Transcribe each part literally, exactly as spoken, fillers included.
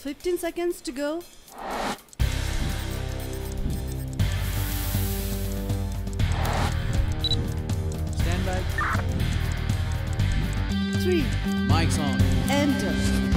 fifteen seconds to go. Stand by. Three. Mic's on. Enter.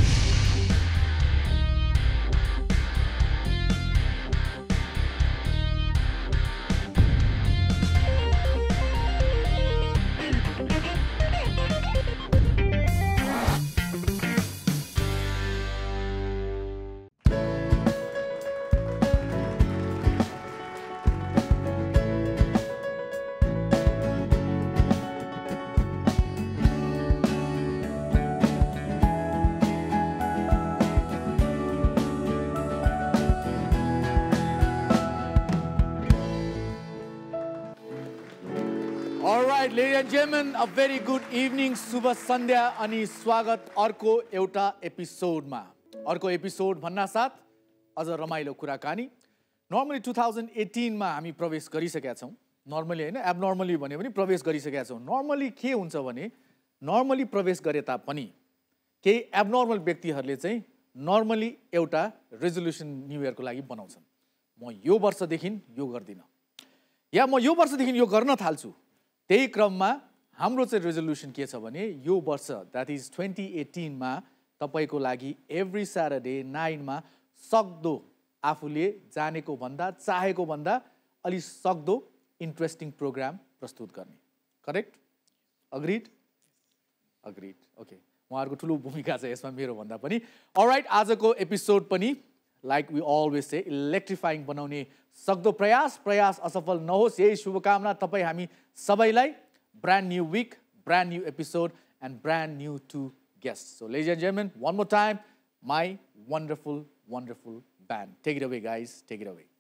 Ladies and gentlemen, a very good evening. Subha Sandhya अनि स्वागत अर्को एउटा एपिसोडमा. अर्को episode भन्ना साथ अझ रमाइलो कुराकानी. नर्मली two thousand eighteen मा हामी प्रवेश गरिसकेका छौं. नर्मली हैन, एबनर्मली भन्यो भने प्रवेश गरिसकेका छौं. नर्मली के हुन्छ भने नर्मली प्रवेश गरे तापनि केही एबनर्मल व्यक्तिहरूले चाहिँ नर्मली एउटा रेजोल्युसन न्यू इयरको लागि बनाउँछन्. म यो वर्षदेखि यो गर्दिन या म यो वर्षदेखि यो गर्न थाल्छु. त्यही क्रममा हाम्रो चाहिँ रेजोल्युसन के छ भने यो वर्ष दैट इज twenty eighteen मा तपाईको लागि एभ्री सैटरडे nine मा सक्दो आफूले जानेको भन्दा चाहेको भन्दा अलि सक्दो इन्ट्रेस्टिङ प्रोग्राम प्रस्तुत गर्ने. करेक्ट? अग्रीड? अग्रीड. ओके. उहाँहरुको ठुलो भूमिका छ यसमा मेरो भन्दा पनि. अलराइट, आजको एपिसोड पनि like we always say electrifying बनाउने सक्दो प्रयास प्रयास असफल नहोस् यही शुभकामना तपाई हामी सबैलाई. Brand new week, brand new episode and brand new two guests. So ladies and gentlemen, one more time, my wonderful, wonderful band. Take it away, guys. Take it away.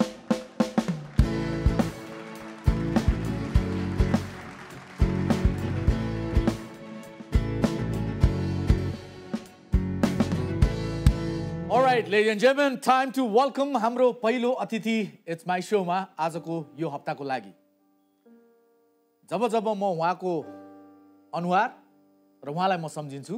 All right, ladies and gentlemen, time to welcome hamro पहिलो अतिथि. It's my show मा आजको यो हप्ताको लागि. जब जब म उहाँको अनुहार र उहाँलाई म सम्झिन्छु,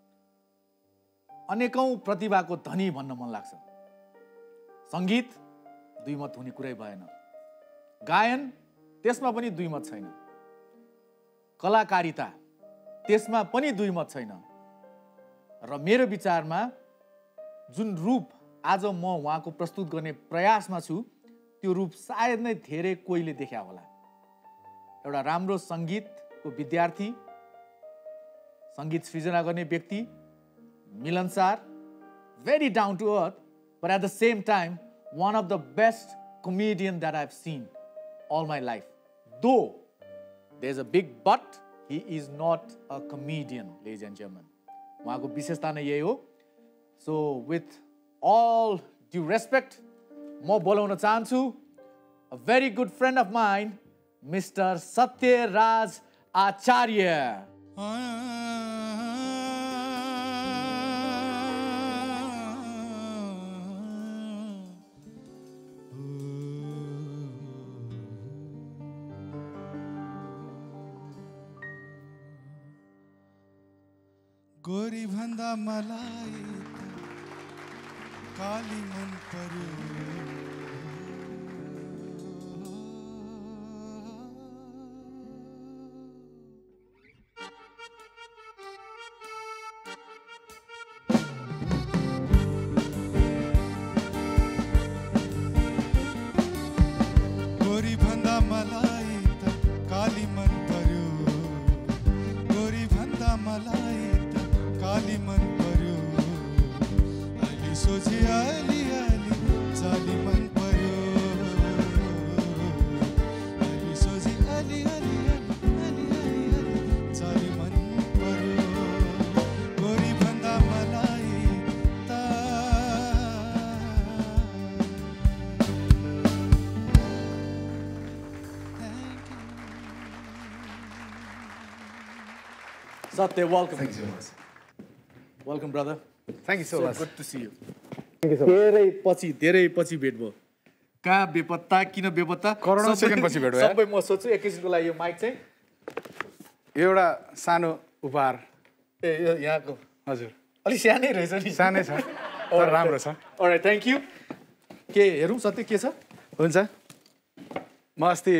अनेकौं प्रतिभाको धनी भन्न मन लाग्छ. संगीत दुई मत हुने कुरै भएन. गायन त्यसमा पनि दुई मत छैन. कलाकारिता त्यसमा पनि दुई मत छैन. र मेरो विचारमा जुन रूप आज म उहाँको प्रस्तुत गर्ने प्रयासमा छु, त्यो रूप सायद नै धेरै कोहीले देख्या होला. एउटा राम्रो संगीतको विद्यार्थी, संगीत सृजना गर्ने व्यक्ति, मिलनसार, very down to earth, but at the same time one of the best comedian that I've seen all my life. Though there's a big but, he is not a comedian, ladies and gentlemen. उहाँको विशेषता नै यही हो. So with all due respect, म बोलाउन चाहन्छु a very good friend of mine, Mister Satyaraj Acharya. गोरी भन्दा मलाई काली मन पर्यो. गोरी भन्दा मलाई त काली मन पर्यो. गोरी भन्दा मलाई काली मन पर्यो. अलि सोझी अलि अलि चाली मन पर्यो. अलि सोझी अलि अलि अलि अलि अलि चाली मन पर्यो. गोरी भन्दा मलाई त Satya, welcome. Thank you so much. Welcome, brother. Thank you so, So much. good to see you. Thank you so much. धेरै पछि धेरै पछि भेट भयो. कहाँ बेपत्ता, किन बेपत्ता? करोडौं सेकेन्ड पछि भेट भयो यार. सबै म सोच्छु एकैछिनको लागि यो माइक चाहिँ एउटा सानो उपहार. ए यो यहाँको हजुर. अलि सानै रहेछ नि. सानै छ. तर राम्रो छ अलराइट थ्याङ्क यू के हेरौँ सत्य के छ हुन्छ म अस्ति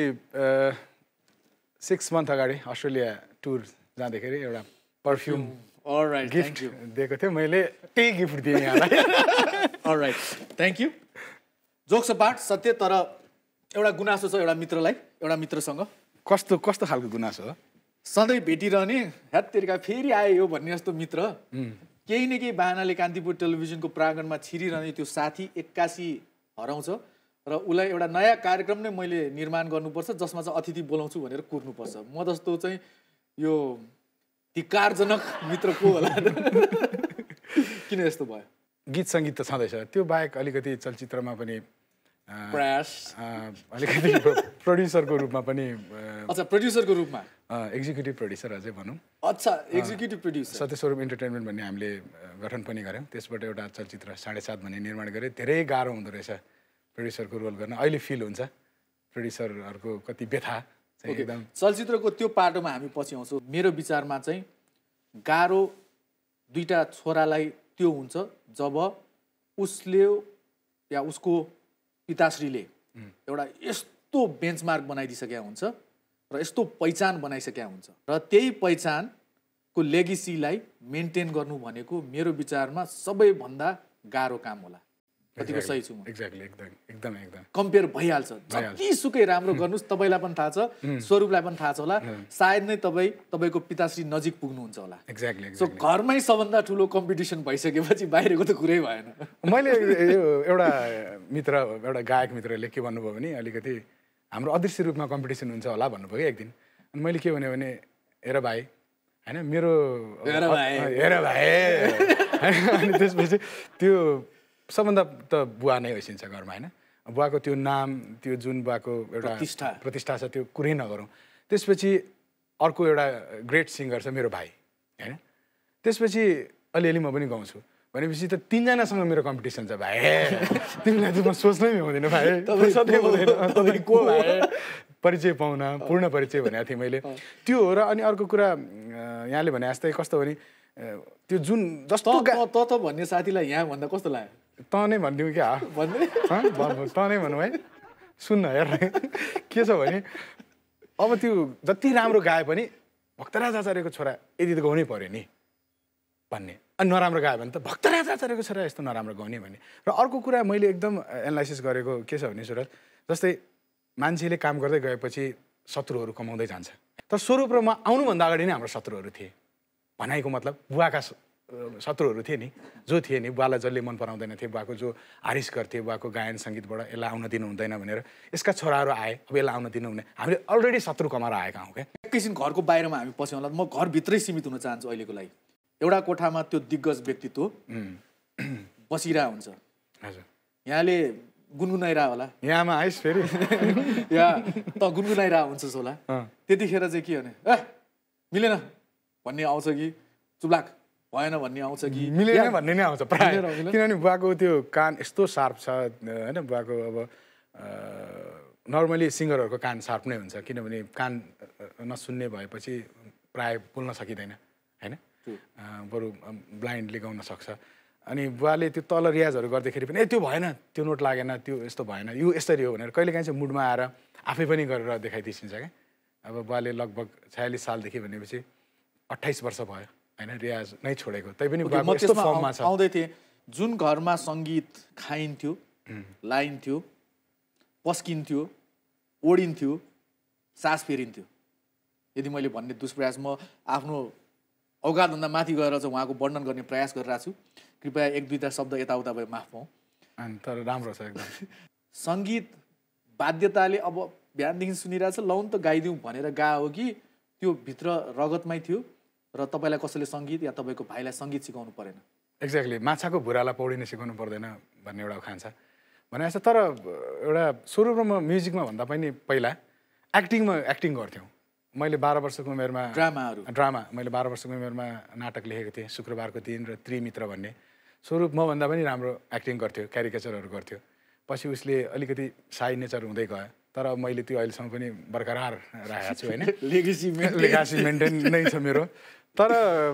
सिक्स मन्थ अगाडि अस्ट्रेलिया टुर जाँदाखेरि एउटा perfume alright gift thank you दिएको थियो मैले त्यही गिफ्ट दिएँ यहाँलाई alright thank you jokes part सत्य तर एउटा गुनासो छ एउटा मित्रलाई एउटा मित्रसँग कस्तो कस्तो खालको गुनासो हो सधैँ भेटिरहने ह्यात्तेरिका फेरि आयो यो भन्ने जस्तो मित्र केही न केही बाहनाले कान्तिपुर टेलिभिजनको प्राङ्गणमा छिरिरहने त्यो साथी एक्कासी हराउँछ र उसलाई एउटा नयाँ कार्यक्रम नै मैले निर्माण गर्नुपर्छ जसमा चाहिँ अतिथि बोलाउँछु भनेर कुर्नुपर्छ म जस्तो चाहिँ यो धिक्कारजनक मित्र को होला किन यस्तो भयो गीत सङ्गीत त छँदैछ त्यो बाहेक अलिकति चलचित्रमा पनि प्रयास अलिकति प्रड्युसरको रूपमा पनि अच्छा प्रड्युसरको रूपमा एक्जिक्युटिभ प्रड्युसर अझै भनौँ अच्छा एक्जिक्युटिभ प्रड्युसर सत्यस्वरूप इन्टरटेनमेन्ट भन्ने हामीले गठन पनि गऱ्यौँ त्यसबाट एउटा चलचित्र साढे सात भन्ने निर्माण गरेँ धेरै गाह्रो हुँदो रहेछ प्रड्युसरको रोल गर्न अहिले फिल हुन्छ प्रड्युसरहरूको कति व्यथा चाहिँ एकदम चलचित्रको त्यो पाटोमा हामी पछि आउँछौँ मेरो विचारमा चाहिँ गाह्रो दुईटा छोरालाई त्यो हुन्छ जब उसले या उसको पिताश्रीले एउटा यस्तो बेन्चमार्क बनाइदिइसकेका हुन्छ र यस्तो पहिचान बनाइसकेका हुन्छ र त्यही पहिचानको लेगेसीलाई मेन्टेन गर्नु भनेको मेरो विचारमा सबैभन्दा गाह्रो काम होला कतिको सही छु म एक्ज्याक्टली एकदम एकदम एकदम कम्पेयर भइहाल्छ जतिसुकै राम्रो गर्नुहोस् तपाईँलाई पनि थाहा छ स्वरूपलाई पनि थाहा छ होला सायद नै तपाईँ तपाईँको पिताश्री नजिक पुग्नुहुन्छ होला एक्ज्याक्टली सो घरमै सबभन्दा ठुलो कम्पिटिसन भइसकेपछि बाहिरको त कुरै भएन मैले यो एउटा मित्र एउटा गायक मित्रले के भन्नुभयो भने अलिकति हाम्रो अदृश्य रूपमा कम्पिटिसन हुन्छ होला भन्नुभयो कि एक दिन अनि मैले के भने भने हेर भाइ होइन मेरो हेर भाइ अनि त्यसपछि त्यो सबभन्दा त बुवा नै होइसिन्छ घरमा होइन बुवाको त्यो नाम त्यो जुन बुवाको एउटा प्रतिष्ठा प्रतिष्ठा छ त्यो कुरै नगरौँ त्यसपछि अर्को एउटा ग्रेट सिङ्गर छ मेरो भाइ होइन त्यसपछि अलिअलि म पनि गाउँछु भनेपछि त तिनजनासँग मेरो कम्पिटिसन छ भाइ तिमीलाई त म सोच्नै भ्याउँदैन भाइ सधैँ हुँदैन तपाईँ को भाइ परिचय पाउन पूर्ण परिचय भनेको थिएँ मैले त्यो हो र अनि अर्को कुरा यहाँले भने जस्तै कस्तो भने त्यो जुन जस्तो त त भन्ने साथीलाई यहाँ भन्दा कस्तो लाग्यो त नै भनिदिउँ क्या भन्दै त नै भनौँ है सुन्न हेर के छ भने अब त्यो जति राम्रो गाए पनि भक्तराज आचार्यको छोरा यदि त गाउनै पऱ्यो नि भन्ने अनि नराम्रो गायो भने त भक्तराज आचार्यको छोरा यस्तो नराम्रो गाउने भन्ने र अर्को कुरा मैले एकदम एनालाइसिस गरेको के छ भने सुरज जस्तै मान्छेले काम गर्दै गएपछि शत्रुहरू कमाउँदै जान्छ तर स्वरूप र म आउनुभन्दा अगाडि नै हाम्रो शत्रुहरू थिए भनाइको मतलब बुवाका शत्रुहरू थिए नि जो थिए नि बुवालाई जसले मन पराउँदैन थिए बुवाको जो आरिस गर्थे बुवाको गायन सङ्गीतबाट यसलाई आउन दिनु हुँदैन भनेर यसका छोराहरू आए अब यसलाई आउन दिनु हुने हामीले अलरेडी शत्रु कमाएर आएका हौँ क्या एकैछिन घरको बाहिरमा हामी पस्यौँला म घरभित्रै सीमित हुन चाहन्छु अहिलेको लागि एउटा कोठामा त्यो दिग्गज व्यक्तित्व बसिरहेको हुन्छ हजुर यहाँले गुनगुनाइरह होला यहाँमा आइस फेरि या त गुनगुनाइरह हुन्छस् होला त्यतिखेर चाहिँ के भने ए मिलेन भन्ने आउँछ कि चुब्लाक भएन भन्ने आउँछ कि मिलेन भन्ने नै आउँछ प्रायः किनभने बुवाको त्यो कान यस्तो सार्प छ होइन बुवाको अब नर्मली सिङ्गरहरूको कान सार्प नै हुन्छ किनभने कान नसुन्ने भएपछि प्रायः बोल्न सकिँदैन होइन बरु ब्लाइन्डले गाउन सक्छ अनि बुवाले त्यो तल रियाजहरू गर्दाखेरि पनि ए त्यो भएन त्यो नोट लागेन त्यो यस्तो भएन यो यसरी हो भनेर कहिलेकाहीँ चाहिँ मुडमा आएर आफै पनि गरेर देखाइदिन्छ क्या अब बुवाले लगभग छयालिस सालदेखि भनेपछि अट्ठाइस वर्ष भयो होइन रियाज नै छोडेको तैपनि बुवाको यस्तो फर्ममा छ आउँदै थिएँ जुन घरमा सङ्गीत खाइन्थ्यो लाइन्थ्यो पस्किन्थ्यो ओडिन्थ्यो सास फेरिन्थ्यो यदि मैले भन्ने दुष्प्रयास म आफ्नो औकातभन्दा माथि गएर चाहिँ उहाँको वर्णन गर्ने प्रयास गरिरहेको छु कृपया एक दुईवटा शब्द यताउता भए माफ पाऊँ तर राम्रो छ एकदम सङ्गीत बाध्यताले अब बिहानदेखि सुनिरहेको छ लौन त गाइदिउँ भनेर गा हो कि त्यो भित्र रगतमै थियो र तपाईँलाई कसैले सङ्गीत या तपाईँको भाइलाई सङ्गीत सिकाउनु परेन एक्ज्याक्टली माछाको भुरालाई पौडिन सिकाउनु पर्दैन भन्ने एउटा उखान छ भने जस्तो तर एउटा स्वरूप र म म्युजिकमा भन्दा पनि पहिला एक्टिङमा एक्टिङ गर्थ्यौँ मैले बाह्र वर्षको उमेरमा ड्रामाहरू ड्रामा मैले बाह्र वर्षको उमेरमा नाटक लेखेको थिएँ शुक्रबारको दिन र त्रिमित्र भन्ने स्वरूप मभन्दा पनि राम्रो एक्टिङ गर्थ्यो क्यारिकेचरहरू गर्थ्यो पछि उसले अलिकति साई नेचर हुँदै गयो तर मैले त्यो अहिलेसम्म पनि बरकरार राखेको छु होइन लेगेसी लेगासी मेन्टेन नै छ मेरो तर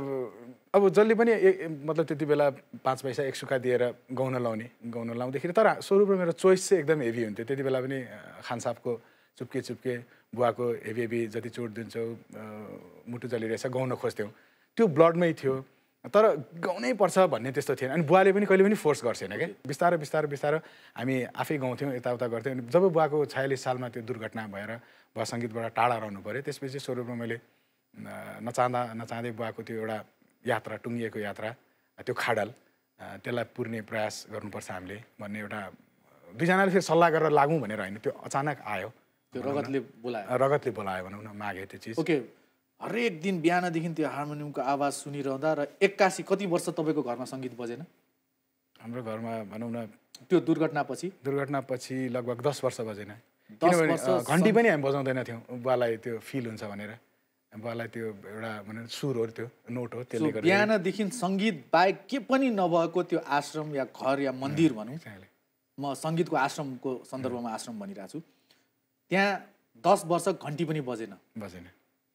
अब जसले पनि मतलब त्यति बेला पाँच पैसा एक सुक्खा दिएर गाउन लाउने गाउन लाउँदाखेरि तर स्वरूप र मेरो चोइस चाहिँ एकदम हेभी हुन्थ्यो त्यति बेला पनि खान साहबको चुप्के चुप्के बुवाको हेभी हेभी जति चोट दिन्छौ मुटु जलिरहेछ गाउन खोज्थ्यौँ त्यो ब्लडमै थियो तर गाउनै पर्छ भन्ने त्यस्तो थिएन अनि बुवाले पनि कहिले पनि फोर्स गर्छेन क्या बिस्तारै बिस्तारै बिस्तारै हामी आफै गाउँथ्यौँ यताउता गर्थ्यौँ अनि जब बुवाको छयालिस सालमा त्यो दुर्घटना भएर बुवा सङ्गीतबाट टाढा रहनु पऱ्यो त्यसपछि स्वरूपमा मैले नचाहँदा नचाहँदै बुवाको त्यो एउटा यात्रा टुङ्गिएको यात्रा त्यो खाडल त्यसलाई पुर्ने प्रयास गर्नुपर्छ हामीले भन्ने एउटा दुईजनाले फेरि सल्लाह गरेर लागौँ भनेर होइन त्यो अचानक आयो त्यो रगतले बोलायो रगतले बोलायो भनौँ न मागे त्यो चिज ओके हरेक दिन बिहानदेखि त्यो हार्मोनियमको आवाज सुनिरहँदा र एक्कासी कति वर्ष तपाईँको घरमा सङ्गीत बजेन हाम्रो घरमा भनौँ न त्यो दुर्घटनापछि दुर्घटनापछि लगभग दस वर्ष बजेन किनभने घन्टी पनि हामी बजाउँदैन थियौँ बुवालाई त्यो फिल हुन्छ भनेर बुवालाई त्यो एउटा भने सुर हो त्यो नोट हो त्यसले गर्दा बिहानदेखि सङ्गीत बाहेक के पनि नभएको त्यो आश्रम या घर या मन्दिर भनौँ म सङ्गीतको आश्रमको सन्दर्भमा आश्रम भनिरहेको छु त्यहाँ दस वर्ष घन्टी पनि बजेन बजेन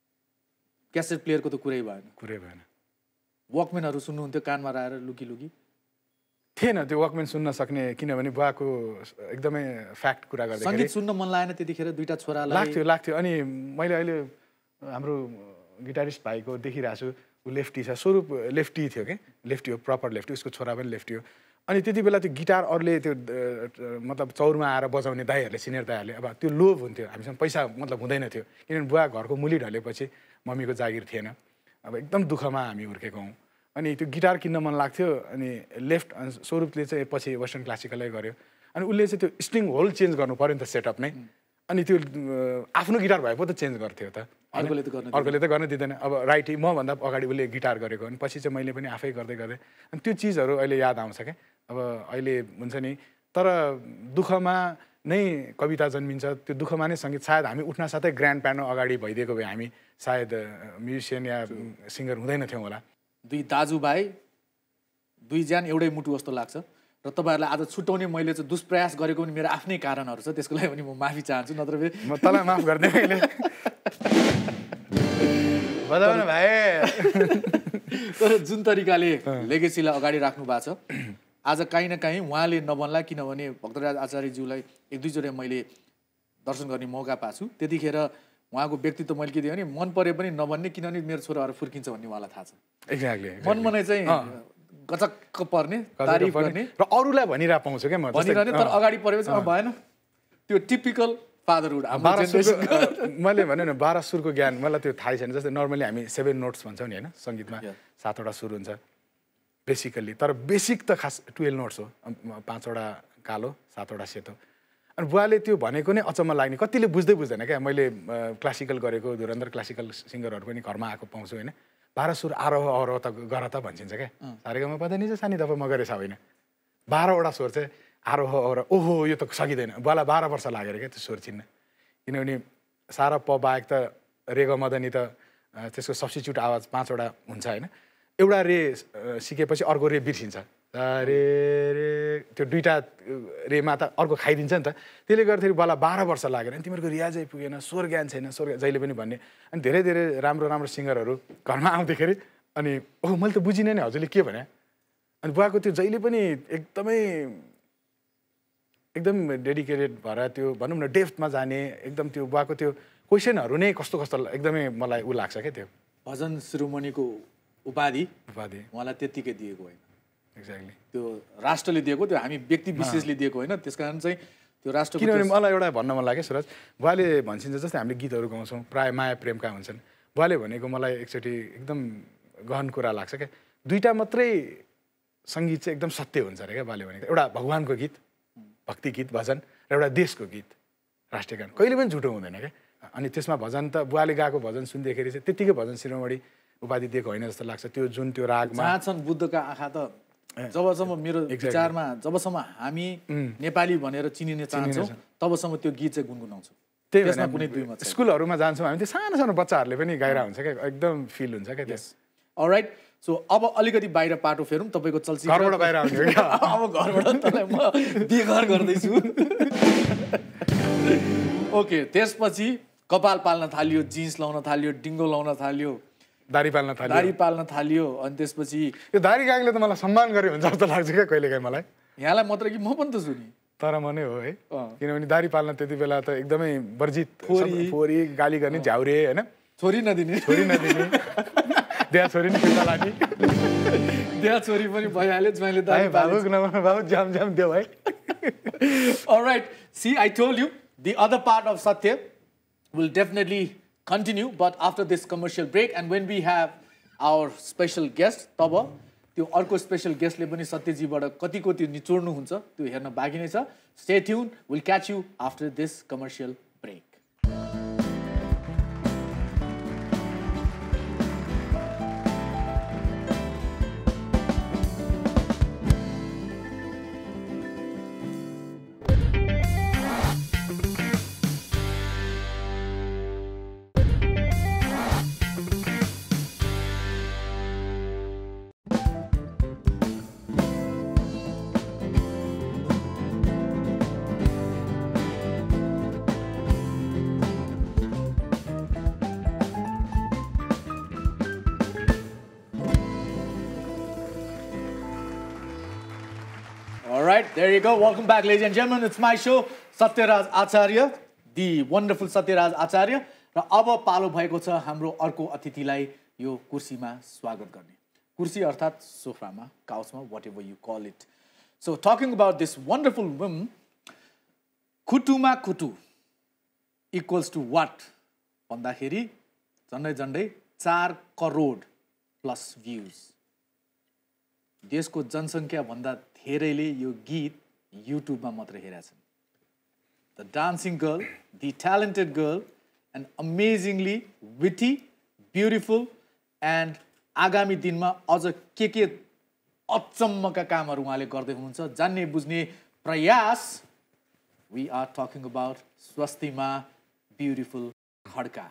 क्यासेट प्लेयरको त कुरै भएन कुरै भएन वकम्यानहरू सुन्नुहुन्थ्यो कानमा राखेर लुकी लुकी थिएन त्यो वकम्यान सुन्न सक्ने किनभने बुवाको एकदमै फ्याक्ट कुरा गर्दा सङ्गीत सुन्न मन लागेन त्यतिखेर दुईटा छोरालाई लाग्थ्यो लाग्थ्यो अनि मैले अहिले हाम्रो गिटारिस्ट भाइको देखिरहेको छु ऊ लेफ्टी छ स्वरूप लेफ्टी थियो कि लेफ्टी हो प्रपर लेफ्टी उसको छोरा पनि लेफ्टी हो अनि त्यति बेला त्यो गिटार अरूले त्यो मतलब चौरमा आएर बजाउने दाइहरूले सिनियर दाइहरूले अब त्यो लोभ हुन्थ्यो हामीसँग पैसा मतलब हुँदैन थियो किनभने बुवा घरको मुली ढलेपछि मम्मीको जागिर थिएन अब एकदम दुःखमा हामी हुर्केको हौँ अनि त्यो गिटार किन्न मन लाग्थ्यो अनि लेफ्ट स्वरूपले चाहिँ पछि वेस्टर्न क्लासिकलै गर्यो अनि उसले चाहिँ त्यो स्ट्रिङ होल चेन्ज गर्नु पऱ्यो नि त सेटअप नै अनि त्यो आफ्नो गिटार भए पो त चेन्ज गर्थ्यो त अर्कोले त गर्न अर्कोले त गर्न दिँदैन अब राइट मभन्दा अगाडि उसले गिटार गरेको अनि पछि चाहिँ मैले पनि आफै गर्दै गर्दै अनि त्यो चिजहरू अहिले याद आउँछ क्या अब अहिले हुन्छ नि तर दुःखमा नै कविता जन्मिन्छ त्यो दुःखमा नै सङ्गीत सायद हामी उठ्न साथै ग्रान्ड प्यानो अगाडि भइदिएको भए हामी सायद म्युजिसियन या सिङ्गर हुँदैन थियौँ होला दुई दाजुभाइ दुई ज्यान एउटै मुटु जस्तो लाग्छ र तपाईँहरूलाई आज छुट्याउने मैले चाहिँ दुष्प्रयास गरेको पनि मेरो आफ्नै कारणहरू छ त्यसको लागि पनि म माफी चाहन्छु नत्र म तँलाई माफ गरिदिएँ मैले बजाउनु भाइ तर जुन तरिकाले लेगेसीलाई अगाडि राख्नु भएको छ आज काहीँ न काहीँ उहाँले नबन्ला किनभने भक्तराज आचार्यज्यूलाई एक दुईचोटि मैले दर्शन गर्ने मौका पाएको छु त्यतिखेर उहाँको व्यक्तित्व मैले के दिएँ भने मन परे पनि नबन्ने किनभने मेरो छोराहरू फुर्किन्छ भन्ने उहाँलाई थाहा छ एक्ज्याक्टली मनमनै चाहिँ गचक्क पर्ने तारिफ गर्ने र अरूलाई भनिरहेको पाउँछु क्या म भनिरहने तर अगाडि परेपछि भएन त्यो टिपिकल फादरहुड मैले भने न बाह्र सुरको ज्ञान मलाई त्यो थाहै छैन जस्तै नर्मली हामी सेभेन नोट्स भन्छौँ नि होइन सङ्गीतमा सातवटा सुर हुन्छ बेसिकल्ली तर बेसिक त खास टुवेल्भ नोट्स हो पाँचवटा कालो सातवटा सेतो अनि बुवाले त्यो भनेको नै अचम्म लाग्ने कतिले बुझ्दै बुझ्दैन क्या मैले क्लासिकल गरेको धुरन्धर क्लासिकल सिङ्गरहरू पनि घरमा आएको पाउँछु होइन बाह्र सुर आरोह अवरोह त गर त भनिन्छ क्या सारेगामा पद नि चाहिँ सानी दफा म गरेछ होइन बाह्रवटा स्वर चाहिँ आरोह अवरोह ओहो यो त सकिँदैन बुवालाई बाह्र वर्ष लागेर क्या त्यो स्वर चिन्न किनभने सारा प बाहेक त रेग मदनी त त्यसको सब्स्टिच्युट आवाज पाँचवटा हुन्छ होइन एउटा रे सिकेपछि अर्को रे बिर्सिन्छ रे रे त्यो दुईवटा रेमा त अर्को खाइदिन्छ नि त त्यसले गर्दाखेरि बुवालाई बाह्र वर्ष लागेर अनि तिमीहरूको रियाजै पुगेन स्वर ज्ञान छैन स्वर जहिले पनि भन्ने अनि धेरै धेरै राम्रो राम्रो सिङ्गरहरू घरमा आउँदाखेरि अनि ओह मैले त बुझिनँ नि हजुरले के भने अनि बुवाको त्यो जहिले पनि एकदमै एकदम डेडिकेटेड भएर त्यो भनौँ न डेप्थमा जाने एकदम त्यो बुवाको त्यो क्वेसनहरू नै कस्तो कस्तो एकदमै मलाई ऊ लाग्छ क्या त्यो भजन शिरोमणिको उपाधि उपाधि उहाँलाई त्यत्तिकै दिएको होइन एक्ज्याक्टली त्यो राष्ट्रले दिएको त्यो हामी व्यक्ति विशेषले दिएको होइन त्यस कारण चाहिँ त्यो राष्ट्र किनभने मलाई एउटा भन्न मन लाग्यो सुरज बुवाले भन्छिन्छ जस्तै हामीले गीतहरू गाउँछौँ प्रायः माया प्रेमका हुन्छन् बुवाले भनेको मलाई एकचोटि एकदम गहन कुरा लाग्छ क्या दुईवटा मात्रै सङ्गीत चाहिँ एकदम सत्य हुन्छ अरे क्या बुवाले भनेको एउटा भगवान्को गीत भक्ति गीत भजन र एउटा देशको गीत राष्ट्रिय गान कहिले पनि झुटो हुँदैन क्या अनि त्यसमा भजन त बुवाले गाएको भजन सुन्दाखेरि चाहिँ त्यत्तिकै भजन शिरोमणि उपाधि दिएको होइन जस्तो लाग्छ त्यो जुन त्यो रागमा जहाँ छन् बुद्धका आँखा त जबसम्म मेरो विचारमा जबसम्म हामी नेपाली भनेर चिनिने चाहन्छौँ तबसम्म त्यो गीत चाहिँ गुनगुनाउँछौँ त्यही भएर कुनै दुई मात्र स्कुलहरूमा जान्छौँ हामी त्यो सानो सानो बच्चाहरूले पनि गाइरहेको हुन्छ क्या एकदम फिल हुन्छ क्या त्यस अलराइट सो अब अलिकति बाहिर पाटो फेरौँ तपाईँको चलचित्र घरबाट बाहिर आउने अब घरबाट तपाईँलाई म बेघर गर्दैछु ओके त्यसपछि कपाल पाल्न थाल्यो जिन्स लाउन थाल्यो डिङ्गो लाउन थाल्यो दारी पाल्न थाल्यो दारी पाल्न थाल्यो अनि त्यसपछि यो दारी गाङले त मलाई सम्मान गर्यो भने जस्तो लाग्छ क्या कहिलेकाहीँ मलाई यहाँलाई मात्र कि म पनि त छु नि तर म नै हो है किनभने दारी पाल्न त्यति बेला त एकदमै वर्जित फोरी गाली गर्ने झ्याउरे होइन छोरी नदिने छोरी नदिने देहा छोरी नि फिर्ता लाने देहा छोरी पनि भइहाल्यो ज्वाइँले दारी बाबु नभन बाबु जाम जाम देऊ है Alright, see, I told you the other part of Satya will definitely continue, but after this commercial break, and when we have our special guest, Taba, त्यो अर्को स्पेशल गेस्टले पनि सत्यजीबाट कतिको त्यो निचोड्नु हुन्छ त्यो हेर्न बाँकी नै छ. Stay tuned. We'll catch you after this commercial break. There you go. Welcome back, ladies and gentlemen. It's my show, Satyaraj Acharya, the wonderful Satyaraj Acharya. र अब पालो भएको छ हाम्रो अर्को अतिथिलाई यो कुर्सीमा स्वागत गर्ने. कुर्सी अर्थात् सोफामा, काउचमा, whatever you call it. So talking about this wonderful woman, कुटुमा कुटु equals to what? भन्दाखेरि झन्डै झन्डै चार करोड प्लस भ्यूज. देशको जनसङ्ख्या भन्दा धेरैले यो गीत युट्युबमा मात्र हेरेका छन्. The dancing girl, the talented girl, and amazingly witty, beautiful, and आगामी दिनमा अझ के के अचम्मका कामहरू उहाँले गर्दै हुनुहुन्छ जान्ने बुझ्ने प्रयास. We are talking about Swastima beautiful Khadka.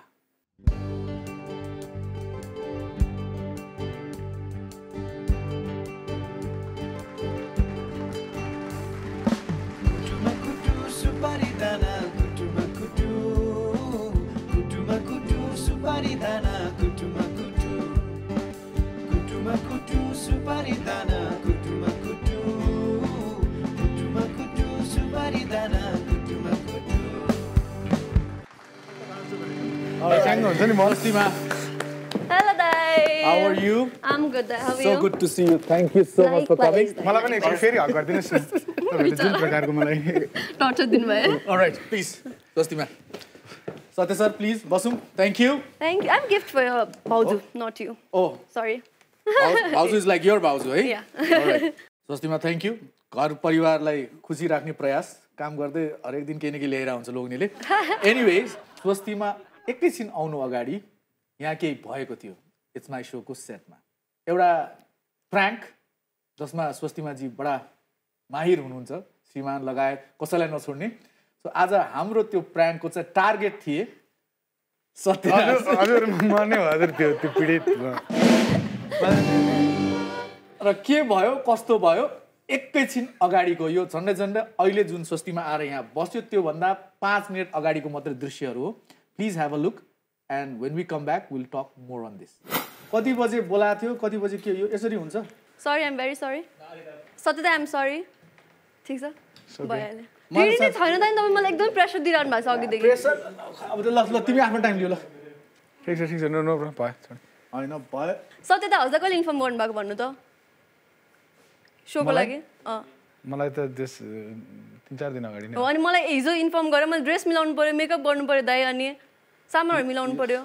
Swastima. Hello, Dai. How are you? I'm good. How are so you? So good to see you. Thank you so much for coming. मलाई पनि एकछिन फेरि हक गरिदिनुस् न. तपाईले जुन प्रकारको मलाई टर्चर दिनुभयो. All right, please. Swastima. Satya sir, please. Basum. Thank you. Thank you. I'm gift for your Bauju, not you. Oh. Sorry. Bauju is like your Bauju, eh? Yeah. All right. Swastima, thank you. घर परिवारलाई खुसी राख्ने प्रयास काम गर्दै हरेक दिन केही न केही ल्याएर आउँछ लोग्नेले. Anyways, Swastima एकैछिन आउनु अगाडि यहाँ केही भएको थियो. इट्स माई शोको सेटमा एउटा प्र्याङ्क जसमा स्वस्तिमा जी बडा माहिर हुनुहुन्छ, श्रीमान लगायत कसैलाई नछोड्ने. सो आज हाम्रो त्यो प्र्याङ्कको चाहिँ टार्गेट थिए सत्यराज. हजुर मर्ने हो हजुर त्यो त्यो पीडित. र के भयो कस्तो भयो एकैछिन अगाडिको यो झन्डै झन्डै अहिले जुन स्वस्तिमा आएर यहाँ बस्यो त्योभन्दा पाँच मिनट अगाडिको मात्रै दृश्यहरू हो. Please have a look, and when we come back, we'll talk more on this. कति बजे बोलाएको थियो कति बजे के यो यसरी हुन्छ? Sorry, I'm very sorry. Satyada, I'm sorry. ठीक छ? भइहाल्यो. फेरि चाहिँ छैन त नि तपाईँ मलाई एकदम प्रेसर दिइरहनु भएको छ अघिदेखि. प्रेसर अब ल ल तिमी आफ्नो टाइम लिऊ ल. ठिक छ ठिक छ नो नो भयो. हैन भयो. सत्यदा हजुर कहिले इन्फर्म गर्नु भएको भन्नु त? शोको लागि? अँ. मलाई त त्यस तीन चार दिन अगाडि नै. हो अनि मलाई हिजो इन्फर्म गरेँ मैले ड्रेस मिलाउनु पर्यो मेकअप गर्नु पर्यो दाइ अनि सामानहरू मिलाउनु पर्यो.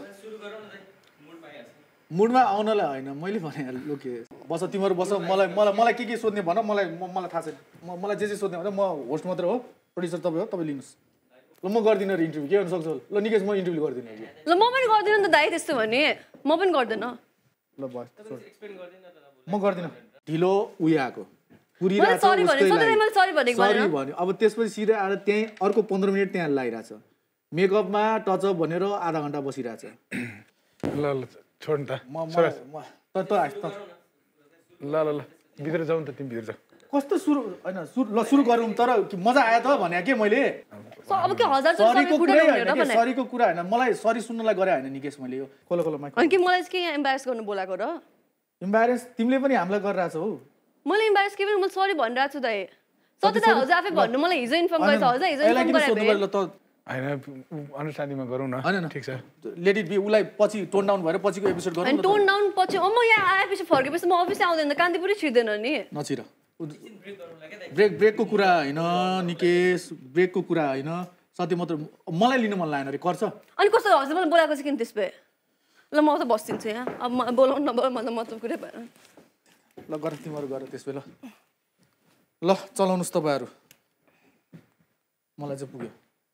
मुडमा आउनलाई होइन मैले भने लु के बस तिमीहरू बस मलाई मलाई मलाई के के सोध्ने भन मलाई मलाई थाहा छैन. म मलाई जे जे सोध्ने भन्दा म होस्ट मात्र हो प्रोड्युसर तपाईँ हो तपाईँ लिनुहोस्. ल म गर्दिनँ इन्टरभ्यू के गर्न सक्छु ल निकेश म इन्टरभ्यू गर्दिनँ. ल म पनि गर्दिनँ नि त दाइ त्यस्तो भने म पनि गर्दिनँ. ल बस म गर्दिनँ ढिलो उयो आएको मैले सरी भने सधैँ मैले सरी भनेको सरी भन्यो. अब त्यसपछि सिधै आएर त्यहीँ अर्को पन्ध्र मिनट त्यहाँ लागिरहेछ मेकअपमा टचअप भनेर आधा घन्टा बसिरहेछ. ल ल छोड न त. म त त ल ल ल भित्र जाऊ नि त तिमी भित्र जाऊ. कस्तो सुरु हैन सुरु ल सुरु गरौँ तर मजा आयो त भने के मैले अब के हजार सरीको कुरा हैन सरीको कुरा हैन मलाई सरी सुन्नलाई गरे हैन निकेश मैले यो कोलो कोलो माइक अनि के मलाई के एम्बारेस गर्नु बोलाको र एम्बारेस तिमीले पनि हामीलाई गरिरहेछौ हौ मैले एम्बारेस के पनि मैले सरी भनिरहेको छु दाइ सत्य दाइ हजुर आफै भन्नु मलाई हिजो इन्फर्म गरेछ हजुर हिजो इन्फर्म गरे हैन अनुसारीमा गरौँ न हैन ठीक छ लेट इट बी उलाई पछि टोन डाउन भएर पछिको एपिसोड गरौँ अनि टोन डाउन पछि म यहाँ आएपछि फर्केपछि म अफिस आउँदैन कान्तिपुरै छिर्दैन नि नछिर ब्रेक ब्रेकको कुरा हैन निकेश ब्रेकको कुरा हैन सत्य मात्र मलाई लिनु मन लागेन रे गर्छ अनि कस्तो हजुर मलाई बोलाएको चाहिँ किन त्यसपे ल म त बस्दिन्छु यहाँ अब म बोलाउनु नबोला म त मतलब कुरै भएन ल गर तिमीहरू गर त्यसपे ल ल चलाउनुस् तपाईहरु मलाई चाहिँ पुग्यो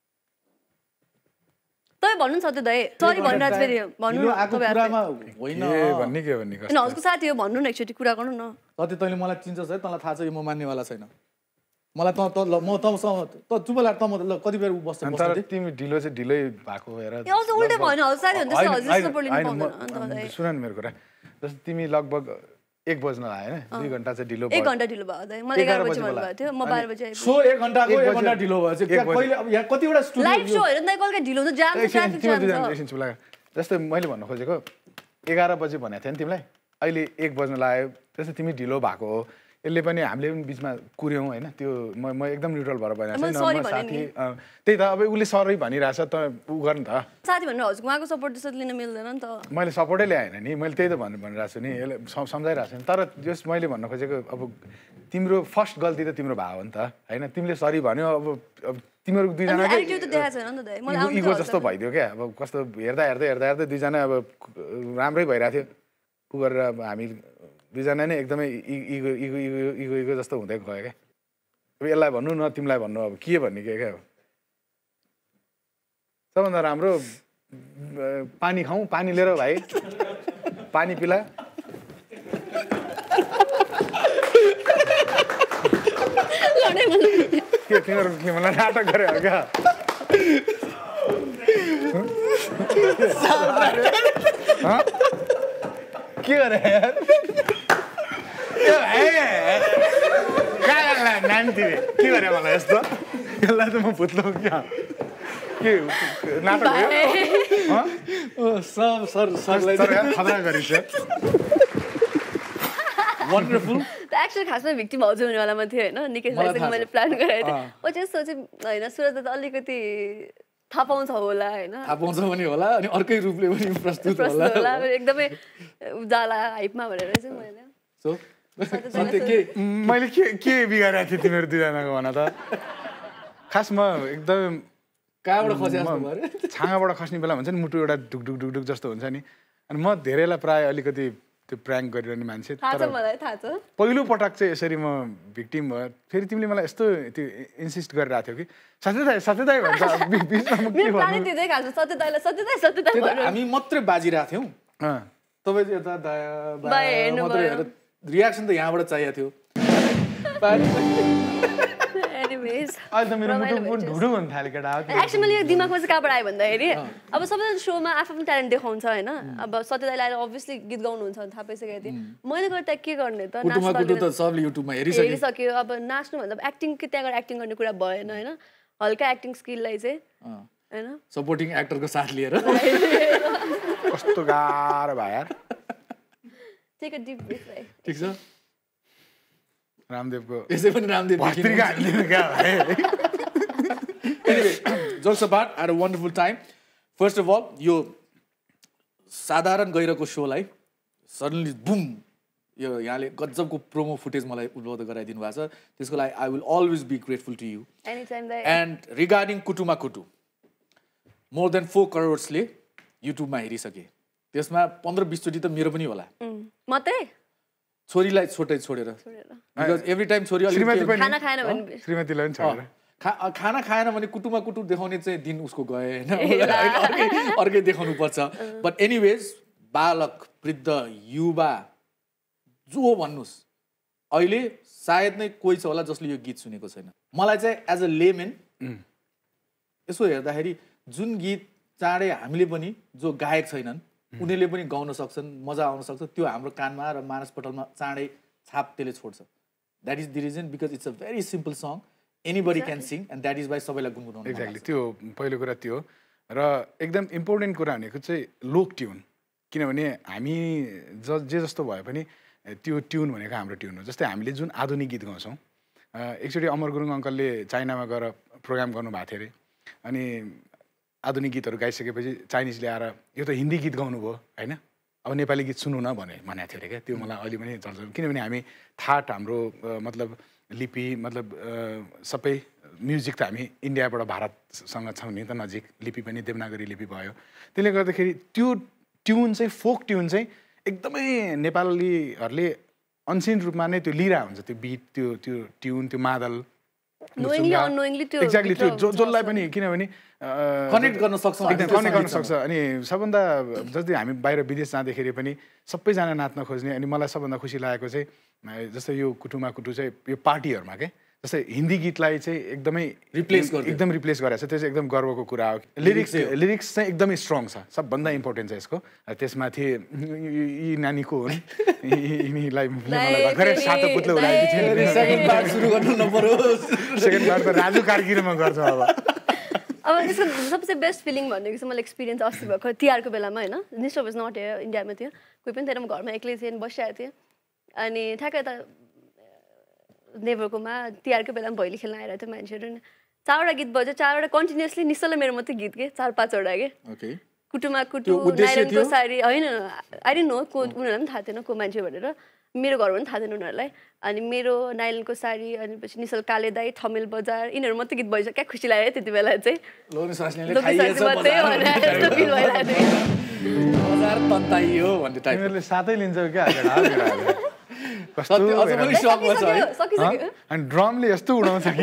तपाईँ भन्नु नि सत्य दाइ सरी भनिरहेको फेरि भन्नु यो आको कुरामा होइन ए भन्ने के भन्ने हैन हजुरको साथी हो भन्नु न एकचोटि कुरा गर्नु न सत्य तैँले मलाई चिन्छस् है तँलाई थाहा छ यो म मान्नेवाला छैन मलाई त त ल म तँसँग त चुप लाग त म ल कति बेर उ बस्छ तर तिमी ढिलो चाहिँ ढिलै भएको हेर ए अझ उल्टे भएन हजुर साथी हुन्छ हजुर सपोर्ट लिनु पाउँदैन सुन न मेरो कुरा जस्तो तिमी लगभग एक बज्न आयो हैन दुई घण्टा चाहिँ ढिलो एक घण्टा ढिलो भयो दाइ मलाई एघार बजे भन्नु भएको थियो म बाह्र बजे आइपुगे सो एक घण्टाको एक घण्टा ढिलो भएछ कहिले अब यहाँ कतिवटा स्टुडियो लाइभ शो हेर्नु दाइ कहिले ढिलो हुन्छ जाम ट्राफिक जाम एकछिन चुप लाग जस्तै मैले भन्नु खोजेको एघार बजे भनेको थिएँ नि तिमीलाई अहिले एक बज्न लाग्यो त्यस्तै तिमी ढिलो भएको हो यसले पनि हामीले पनि बिचमा कुर्यौँ होइन त्यो म म एकदम न्युट्रल भएर भइरहेको छु साथी त्यही त अब उसले सरी भनिरहेछ त उ गर्नु त साथी भनेर हजुरको उहाँको सपोर्ट त्यसरी लिन मिल्दैन नि त मैले सपोर्टै ल्याएन नि मैले त्यही त भन्नु भनिरहेको छु नि यसले सम्झाइरहेको छु नि तर जस मैले भन्न खोजेको अब तिम्रो फर्स्ट गल्ती त तिम्रो भयो नि त होइन तिमीले सरी भन्यो अब अब तिमीहरू दुईजना इगो जस्तो भइदियो क्या अब कस्तो हेर्दा हेर्दै हेर्दा हेर्दै दुईजना अब राम्रै भइरहेको थियो उ गरेर अब हामी दुईजना नै एकदमै ego ego ego ego ego जस्तो हुँदै गयो क्या अब यसलाई भन्नु न तिमीलाई भन्नु अब के भन्ने के क्या सबभन्दा राम्रो पानी खाउँ पानी लिएर भाइ पानी पिला के तिमीहरू मलाई नाटक गरे हो क्या के गरे यार नानी तिमी के गरे मलाई यस्तो यसलाई त म भुत्लो क्या के नाटक सर सर सरलाई खतरा गरिन्छ वन्डरफुल एक्चुअली खासमा भिक्टिम हजुर हुनेवालामा थियो होइन निकै मैले प्लान गरेको थिएँ म चाहिँ सोचेँ होइन सुरज त अलिकति थाहा पाउँछ होला होइन थाहा पाउँछ पनि होला अनि अर्कै रूपले पनि प्रस्तुत होला एकदमै उजाला हाइपमा भनेर चाहिँ मैले सो मैले के के बिगारेको थिएँ तिमीहरू दुईजनाको भन त खास म एकदम कहाँबाट खस्या छाँगाबाट खस्ने बेला हुन्छ नि मुटु एउटा ढुक ढुक ढुक ढुक जस्तो हुन्छ नि अनि म धेरैलाई प्रायः अलिकति त्यो प्र्याङ्क गरिरहने मान्छे तर पहिलो पटक चाहिँ यसरी म भिक्टिम भयो फेरि तिमीले मलाई यस्तो त्यो इन्सिस्ट गरिरहेको थियौ कि सत्य दाइ सत्य दाइ भन्छ हामी मात्रै बाजिरहेको थियौँ तपाईँ यता दाया रियाक्सन त यहाँबाट चाहिएको थियो अहिले त मेरो मुटु ढुडु हुन थाल्यो केटा एक्चुअली मैले यो दिमागमा चाहिँ कहाँबाट आयो भन्दाखेरि अब सबैजना सोमा आफ्नो आफ्नो ट्यालेन्ट देखाउँछ होइन अब सत्य दाइले आएर अभियसली गीत गाउनुहुन्छ भने थाहा पाइसकेको थिएँ मैले गर्दा के गर्ने त हेरिसक्यो अब नाच्नुभन्दा अब एक्टिङ के त्यहाँ गएर एक्टिङ गर्ने कुरा भएन होइन हल्का एक्टिङ स्किललाई चाहिँ होइन सपोर्टिङ एक्टरको साथ लिएर कस्तो गाह्रो भयो यार टेक अ डिप ब्रेथ है ठीक छ रामदेवको यसै पनि रामदेव भस्त्रिका हाल्दिनु क्या anyway jokes apart I had a wonderful time first of all यो साधारण गइरहेको शोलाई सडनली बुम यो यहाँले गजबको प्रोमो फुटेज मलाई उपलब्ध गराइदिनु भएको छ त्यसको लागि I will always be grateful to you and regarding Kutu Ma Kutu more than four करोड्सले युट्युबमा हेरिसके त्यसमा पन्ध्र बिसचोटि त मेरो पनि होला मात्रै छोरीलाई छोटै छोडेर बिकज एभ्री टाइम छोरी श्रीमतीलाई पनि छोडेर खाना खाएन भने कुटुमा कुटु देखाउने चाहिँ दिन उसको गए होइन अर्कै देखाउनु पर्छ बट एनिवेज बालक वृद्ध युवा जो भन्नुहोस् अहिले सायद नै कोही छ होला जसले यो गीत सुनेको छैन मलाई चाहिँ एज अ लेमेन यसो हेर्दाखेरि जुन गीत चाँडै हामीले पनि जो गायक छैनन् उनीहरूले पनि गाउन सक्छन् मजा आउन सक्छ त्यो हाम्रो कानमा र मानसपटलमा चाँडै छाप त्यसले छोड्छ That is the reason because it's a very simple song. Anybody can sing and that is why सबैलाई गुनगुनाउन मन लाग्छ. एक्ज्याक्टली त्यो पहिलो कुरा त्यो र एकदम इम्पोर्टेन्ट कुरा भनेको चाहिँ लोक ट्युन किनभने हामी ज जे जस्तो भए पनि त्यो ट्युन भनेको हाम्रो ट्युन हो. जस्तै हामीले जुन आधुनिक गीत गाउँछौँ एकचोटि अमर गुरुङ अङ्कलले चाइनामा गएर प्रोग्राम गर्नुभएको थियो अरे अनि आधुनिक गीतहरू गाइसकेपछि चाइनिजले आएर यो त हिन्दी गीत गाउनुभयो होइन अब नेपाली गीत सुन्नु न भने भनेको थियो अरे क्या. त्यो मलाई अहिले पनि चल्छ किनभने हामी थाट हाम्रो मतलब लिपि मतलब सबै म्युजिक त हामी इन्डियाबाट भारतसँग छौँ नि त नजिक लिपि पनि देवनागरी लिपि भयो. त्यसले गर्दाखेरि त्यो ट्युन चाहिँ फोक ट्युन चाहिँ एकदमै नेपालीहरूले अनसिन रूपमा नै त्यो लिइरहेको हुन्छ त्यो बिट त्यो त्यो ट्युन त्यो मादल एक्ज्याक्टली त्यो जो जसलाई पनि किनभने कनेक्ट गर्न सक्छ एकदम कनेक्ट गर्न सक्छ. अनि सबभन्दा जस्तै हामी बाहिर विदेश जाँदाखेरि पनि सबैजना नाच्न खोज्ने अनि मलाई सबभन्दा खुसी लागेको चाहिँ जस्तै यो कुटुमा कुटु चाहिँ यो पार्टीहरूमा के जस्तै हिन्दी गीतलाई चाहिँ एकदमै रिप्लेस एकदम रिप्लेस गरेको छ. त्यो चाहिँ एकदम गर्वको कुरा हो. लिरिक्स लिरिक्स चाहिँ एकदमै स्ट्रङ छ सबभन्दा इम्पोर्टेन्ट छ यसको. त्यसमाथि यी नानीको हो यिनीलाई भर्खरै सातो पुत्लो उडाएको थियो. सेकेन्ड पार्ट सुरु गर्नु नपरोस्. सेकेन्ड पार्ट त राजु कार्कीमा गर्छ अब. अब यसको सबसे बेस्ट फिलिङ भनेको चाहिँ मलाई एक्सपिरियन्स अस्ति भएको तिहारको बेलामा होइन निस्टर वाज नट हियर इन्डियामा थियो कोही पनि थिएन म घरमा एक्लै थिएँ बसिरहेको थिएँ अनि ठ्याक्कै त नेभरकोमा तिहारको बेलामा भैली खेल्न आइरहेको थियो मान्छेहरू चारवटा गीत बज्यो चारवटा कन्टिन्युसली निश्चल मेरो मात्रै गीत के चार पाँचवटा के कुटुमा कुटु नारायणको सारी होइन आई नो को उनीहरूलाई पनि थाहा थिएन को मान्छे भनेर मेरो घरमा पनि थाहा थिएन उनीहरूलाई अनि मेरो नाइलनको सारी अनि पछि निश्चल काले दाई थमेल बजार यिनीहरू मात्रै गीत भइसक्यो क्या खुसी लाग्यो त्यति बेला चाहिँ साथै लिन्छ क्या अनि ड्रमले यस्तो उडाउँछ कि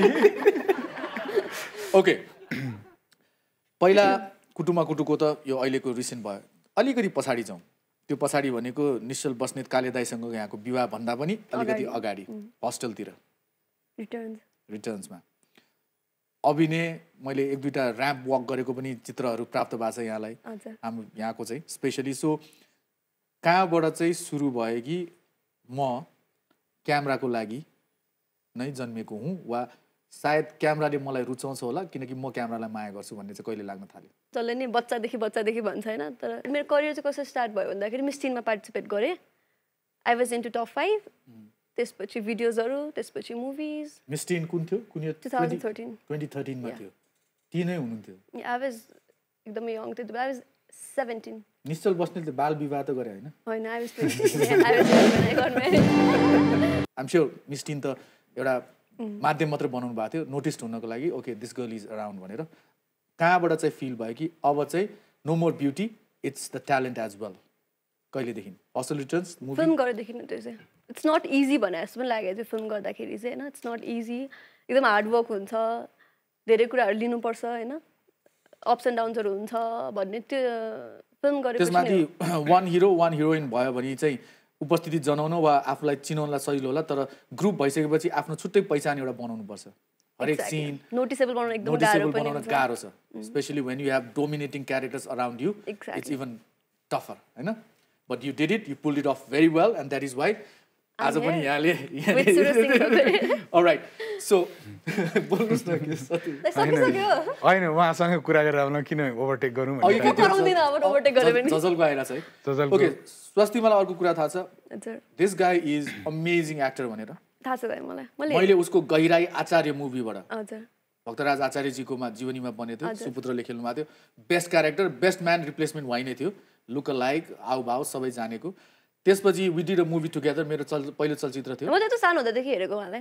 ओके पहिला कुटुमा कुटुको त यो अहिलेको रिसेन्ट भयो अलिकति पछाडि जाउँ त्यो पछाडि भनेको निश्चल बस्नेत काले दाइसँग यहाँको विवाह भन्दा पनि अलिकति अगाडि होस्टेलतिर रिटर्न्स रिटर्न्समा अभिनय मैले एक दुईवटा ऱ्याम्प वक गरेको पनि चित्रहरू प्राप्त भएको छ यहाँलाई हाम्रो यहाँको चाहिँ स्पेसली सो कहाँबाट चाहिँ सुरु भयो कि म क्यामेराको लागि नै जन्मेको हुँ वा सायद क्यामेराले मलाई रुचाउँछ होला किनकि म क्यामेरालाई माया गर्छु भन्ने चाहिँ कहिले लाग्न थाल्यो जसले नि बच्चादेखि बच्चादेखि भन्छ होइन तर मेरो करियर चाहिँ कसरी स्टार्ट भयो भन्दाखेरि मिस टिनमा पार्टिसिपेट गरेँ I was into top five त्यसपछि भिडियोजहरू त्यसपछि मुभिज मिस टिन कुन थियो कुन टु थाउजन्ड थर्टिन ट्वेन्टी थर्टिनमा थियो तिनै हुनुहुन्थ्यो आई वाज एकदमै यङ थियो आई वाज सेभेन्टिन निश्चल बस्नेतले बाल विवाह त गरे होइन होइन I was I'm sure Miss Teen त एउटा माध्यम मात्र बनाउनु भएको थियो नोटिस हुनको लागि okay this girl is around भनेर कहाँबाट चाहिँ फिल भयो कि अब चाहिँ no more beauty it's the talent as well कहिलेदेखि होस्टेल रिटर्न्स फिल्म गरेदेखि त्यो चाहिँ इट्स नट इजी भने जस्तो पनि लागेको थियो फिल्म गर्दाखेरि चाहिँ होइन इट्स नट इजी एकदम हार्डवर्क हुन्छ धेरै कुराहरू लिनुपर्छ होइन अप्स एन्ड डाउन्सहरू हुन्छ भन्ने त्यो फिल्म गरेपछि त्यसमाथि वान हिरो वान हिरोइन भयो भने चाहिँ उपस्थिति जनाउन वा आफूलाई चिनाउनलाई सजिलो होला तर ग्रुप भइसकेपछि आफ्नो छुट्टै पहिचान एउटा बनाउनुपर्छ हरेक सिन नोटिसेबल बनाउन एकदम नोटिसेबल बनाउन गाह्रो छ specially when you have dominating characters around you it's even tougher हैन but you did it you pulled it off very well and that is why आज पनि यहाँले अलराइट सो बोल्नुस् न के सती हैन उहाँसँग कुरा गरेर आउन किन ओभरटेक गरौँ भन्ने गराउँदिन अब ओभरटेक गरे पनि जजलको आइरा छ है ओके स्वास्तिमालाई अर्को कुरा थाहा छ this guy is amazing actor भनेर थाहा छ भाइ मलाई मैले उसको गहिराई आचार्य मुभीबाट हजुर भक्तराज आचार्यजीकोमा जीवनीमा बनेको थियो सुपुत्रले खेल्नु भएको थियो best character best man replacement why नै थियो लुक लाइक आउ भाउ सबै जानेको त्यसपछि we did a movie together मेरो चल पहिलो चलचित्र थियो म त सानो हुँदादेखि हेरेको उहाँलाई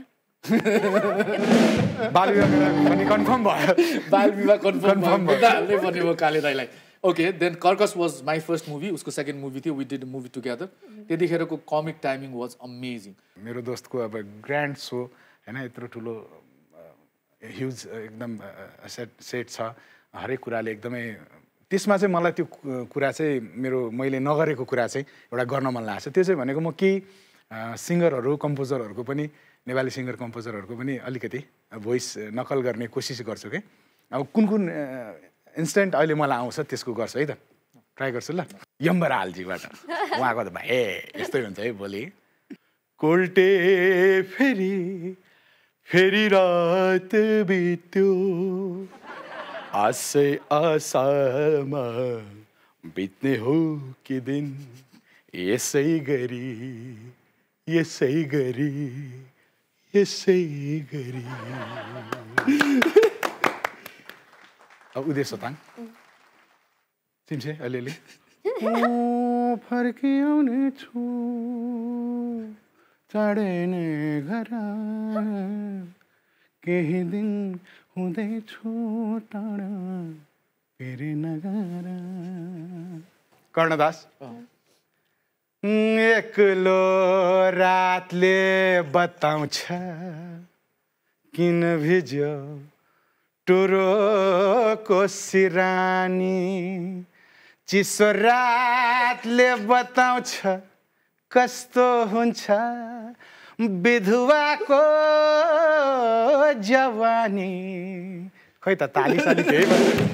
बाल विवाह पनि कन्फर्म भयो बाल विवाह कन्फर्म भयो भन्ने भयो काले दाइलाई okay then Karkash was my first movie उसको सेकेन्ड मुभी थियो we did a movie together त्यतिखेरको कमिक टाइमिङ वाज अमेजिङ मेरो दोस्तको अब ग्रान्ड सो होइन यत्रो ठुलो ह्युज एकदम सेट सेट छ हरेक कुराले एकदमै त्यसमा चाहिँ मलाई त्यो कुरा चाहिँ मेरो मैले नगरेको कुरा चाहिँ एउटा गर्न मन लाग्छ त्यो चाहिँ भनेको म केही सिङ्गरहरू कम्पोजरहरूको पनि नेपाली सिङ्गर कम्पोजरहरूको पनि अलिकति भोइस नकल गर्ने कोसिस गर्छु कि अब कुन कुन इन्स्टेन्ट अहिले मलाई आउँछ त्यसको गर्छु है त ट्राई गर्छु ल यम्बरालजीबाट उहाँको त भाइ ए यस्तै हुन्छ है भोलि कोल्टे फेरि फेरि रात बित्यो आशै आशामा बित्ने हो कि दिन यसै गरी यसै गरी यसै गरी अब उदय सोताङ चिम्से अलिअलि फर्किआउने छु चाँडै नै घर केही दिन हुँदैछु टाढा फेरि नगर कर्णदास एक्लो रातले बताउँछ किन भिज्यो टुरोको सिरानी चिसो रातले बताउँछ कस्तो हुन्छ विधुवाको जवानी खै त ताली साली केही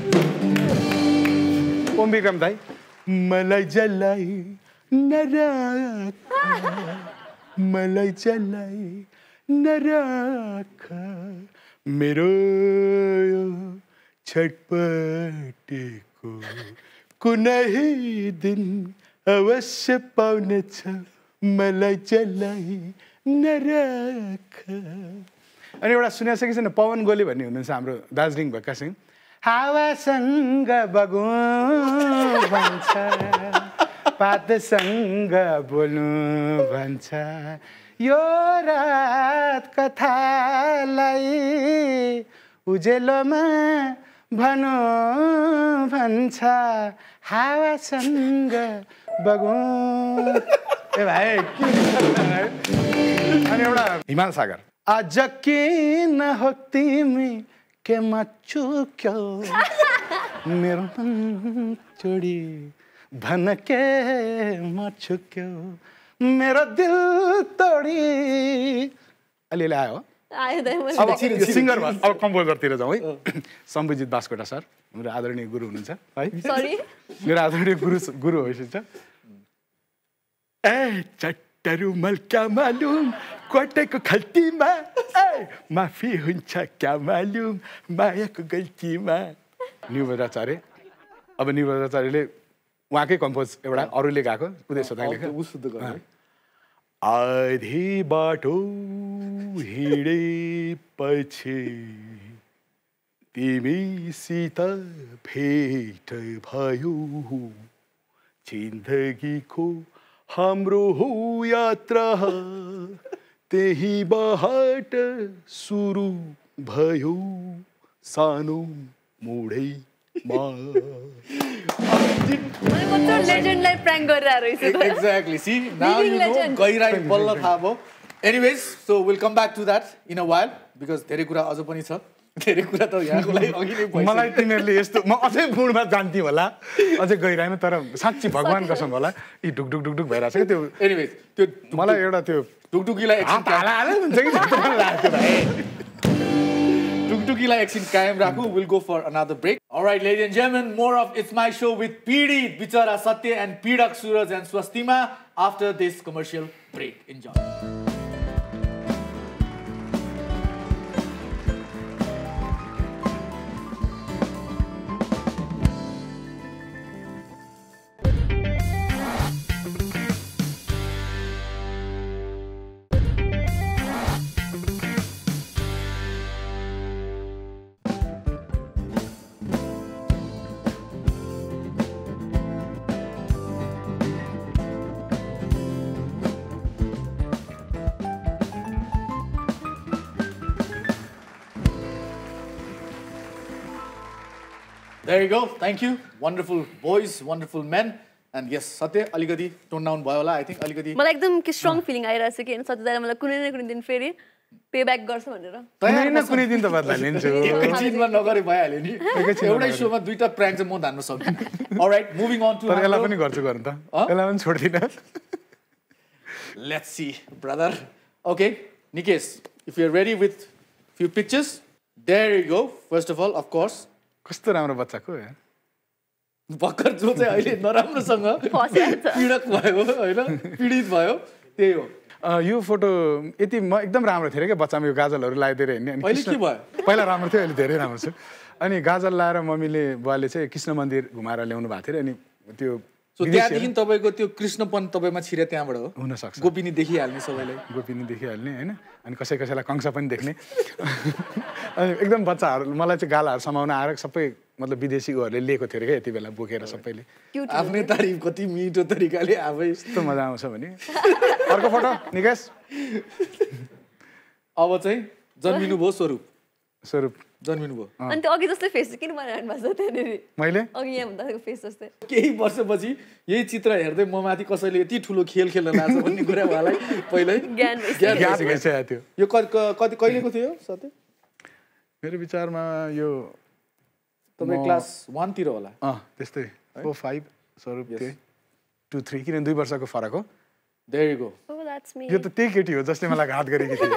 ओम विक्रम दाई मलाई जलाई नराख मलाई जलाई नराख मेरो छटपटेको कुनै दिन अवश्य पाउनेछ मलाई जलाई नराख अनि एउटा सुनेको छ कि छैन पवन गोली भन्ने हुनुहुन्छ हाम्रो दार्जिलिङ भएका सिंह हावासँग बगु भन्छ पातसँग बोल्नु भन्छ यो रात कथालाई उजेलोमा भनु भन्छ हावासँग बगु ए भाइ अनि एउटा हिमाल सागर आज किन हो तिमी के मचुक्यो मेरो मन चोडी भन के मचुक्यो मेरो दिल तोडी अलिअलि आयो अब सिङ्गर अब कम्पोजरतिर जाउँ है सम्बुजित बास्कोटा सर मेरो आदरणीय गुरु हुनुहुन्छ है मेरो आदरणीय गुरु गुरु होइसक्छ ए चट्टरुमल क्या मालुम कोटेको खल्तीमा ए माफी हुन्छ क्या मालुम मायाको गल्तीमा निवृत्त आचार्य अब निवृत्त आचार्यले उहाँकै कम्पोज एउटा अरूले गाएको उदय सोताङले आधी बाटो हिँडेपछि तिमीसित भेट भयो जिन्दगीको हाम्रो हो यात्रा त्यहीबाट सुरु भयो सानो मोडैमा Exactly. See, now you know गहिराई बल्ल थाहा भयो. Anyways, so we'll come back to that in a while because धेरै कुरा अझ पनि छ. धेरै कुरा त यहाँको लागि अघि नै भइसक्यो. मलाई तिनीहरूले यस्तो म अझै गुणमा जान्थेँ होला अझै गहिराइमा तर साँच्ची भगवान कसम होला यी ढुक ढुक ढुक ढुक भइरहेको छ क्या त्यो. Anyways, त्यो मलाई एउटा त्यो ढुकढुकीलाई एकछिन हाला हाला हुन्छ कि जस्तो मलाई लाग्थ्यो भाइ. ढुकढुकीलाई एकछिन कायम राखौँ. We'll go for another break. All right, ladies and gentlemen, more of It's My Show with Pidi, Bichara Satya and Pidak Suraj and Swastima after this commercial break. Enjoy. There you go. Thank you. Wonderful boys, wonderful men. And yes, Satya, aligadi tone down भयो होला. I think aligadi. मलाई एकदम के strong feeling आइरहेछ कि हैन सत्य दाइले मलाई कुनै न कुनै दिन फेरि पे ब्याक गर्छ भनेर. कुनै न कुनै दिन त बदला लिन्छु. एकैछिनमा नगरे भइहाल्यो नि. एउटै शोमा दुईटा प्र्याङ्क चाहिँ म धान्न सक्दिनँ. Alright, moving on to तर यसलाई पनि गर्छु गर्नु त. यसलाई पनि छोड्दिन. Let's see, brother. Okay, Nikesh, if you're ready with few pictures, there you go. First of all, of course. कस्तो राम्रो बच्चाको यार. भर्खर जो चाहिँ अहिले नराम्रोसँग पीडक भयो हैन पीडित भयो त्यही हो. यो फोटो यति म एकदम राम्रो थिएँ क्या बच्चामा यो गाजलहरू लगाइदिएर हिँड्ने अनि अहिले के भयो पहिला राम्रो थियो अहिले धेरै राम्रो छु अनि गाजल लाएर मम्मीले बुवाले चाहिँ कृष्ण मन्दिर घुमाएर ल्याउनु भएको थियो अनि त्यो त्यहाँदेखि तपाईँको त्यो कृष्णपन तपाईँमा छिरे त्यहाँबाट हो हुनसक्छ गोपिनी देखिहाल्ने सबैलाई गोपिनी देखिहाल्ने होइन अनि कसै कसैलाई कंस पनि देख्ने अनि एकदम बच्चाहरू मलाई चाहिँ गालाहरू समाउन आएर सबै मतलब विदेशी उहरूले लिएको थियो क्या यति बेला बोकेर सबैले आफ्नै तारिफ कति मिठो तरिकाले आफै यस्तो मजा आउँछ भने अर्को फोटो निकेश अब चाहिँ जन्मिनु भयो स्वरूप स्वरूप जन्मिनु भयो अनि त्यो अघि जस्तै फेस किन बनाइरहनु भएको छ त्यहाँनिर मैले अघि यहाँ हुँदाको फेस जस्तै केही वर्षपछि यही चित्र हेर्दै म माथि कसैले यति ठुलो खेल खेल्न लाग्छ भन्ने कुरा उहाँलाई पहिल्यै ज्ञान ज्ञान भइसकेको थियो यो कति कहिलेको थियो सत्य मेरो विचारमा यो तपाईँ क्लास वानतिर होला अँ त्यस्तै फोर फाइभ स्वरूप थियो टू थ्री किन दुई वर्षको फरक हो There you go. Oh, that's me. यो त त्यही केटी हो जसले मलाई घात गरेकी थिए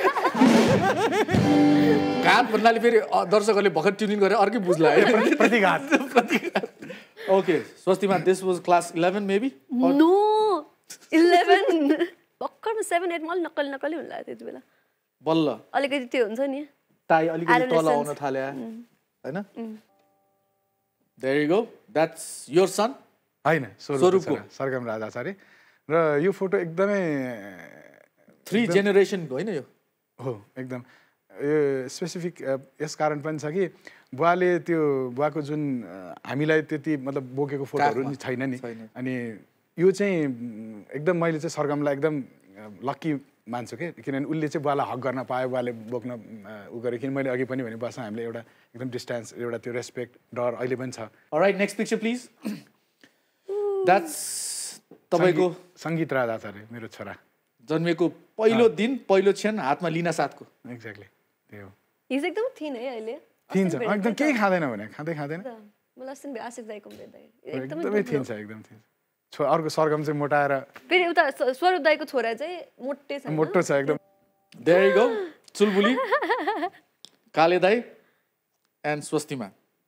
घात भन्नाले फेरि दर्शकहरूले भर्खर ट्युनिङ गरेर अर्कै बुझ्ला है Pratighat okay Swastima this was class eleven maybe no eleven भर्खरमा सेभेन एट मलाई नक्कली नक्कली हुन लाग्यो त्यति बेला बल्ल अलिकति त्यो हुन्छ नि टाई अलिकति तल आउन थाल्यो हैन There you go. That's your son? हैन स्वरूपको सरगम राज आचार्य र यो फोटो एकदमै थ्री जेनेरेसन होइन यो हो एकदम यो स्पेसिफिक यस कारण पनि छ कि बुवाले त्यो बुवाको जुन हामीलाई त्यति मतलब बोकेको फोटोहरू नि छैन नि अनि यो चाहिँ एकदम मैले चाहिँ सरगमलाई एकदम लक्की मान्छु के किनभने उसले चाहिँ बुवालाई हक गर्न पायो बुवाले बोक्न उ गरे किन मैले अघि पनि भने बस्न हामीले एउटा एकदम डिस्टेन्स एउटा त्यो रेस्पेक्ट डर अहिले पनि छ alright next picture please that's तपाईको सङ्गीत राज आचार्य मेरो छोरा जन्मेको पहिलो दिन पहिलो क्षण हातमा लिना साथको एक्ज्याक्टली त्यही हो हिज एकदम थिन है अहिले थिन छ एकदम केही खाँदैन भने खाँदै खाँदैन मलाई अस्ति आशिक दाइको भेट्दै एकदमै थिन छ एकदम थिन छ अर्को सरगम चाहिँ मोटाएर फेरि उता स्वरूप दाइको छोरा चाहिँ मोटे छ मोटो छ एकदम देयर यु गो चुलबुली काले दाइ एन्ड स्वस्तिमा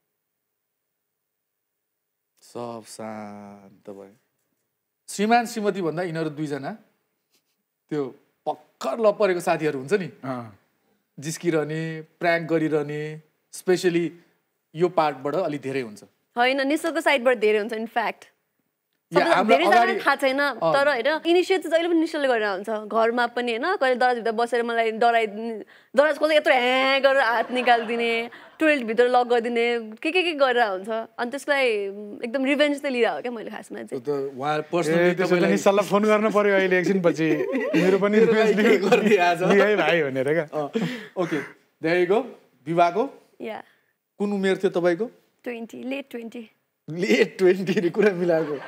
सब शान्त भयो श्रीमान श्रीमती भन्दा यिनीहरू दुईजना त्यो पक्कर लपरेको साथीहरू हुन्छ नि जिस्किरहने प्र्याङ्क गरिरहने स्पेसली यो पार्टबाट अलिक धेरै हुन्छ होइन निशलको साइडबाट धेरै हुन्छ इनफ्याक्ट धेरैजना थाहा छैन तर होइन इनिसिएट चाहिँ जहिले पनि निशलले गरेर हुन्छ घरमा पनि होइन कहिले दराजभित्र बसेर मलाई डराइदिने दराज खोल्दा यत्रो ह्याँ गरेर हात निकालिदिने टोइलेटभित्र लक गरिदिने के के के गरेर हुन्छ अनि त्यसलाई एकदम रिभेन्ज चाहिँ लिएर हो क्या मैले खासमा चाहिँ निशललाई फोन गर्न पर्यो अहिले एकछिन पछि मेरो पनि भाइ भनेर क्या ओके देयर यु गो विवाहको या कुन उमेर थियो तपाईँको twenty late twenty late twenty कुरा मिलाएको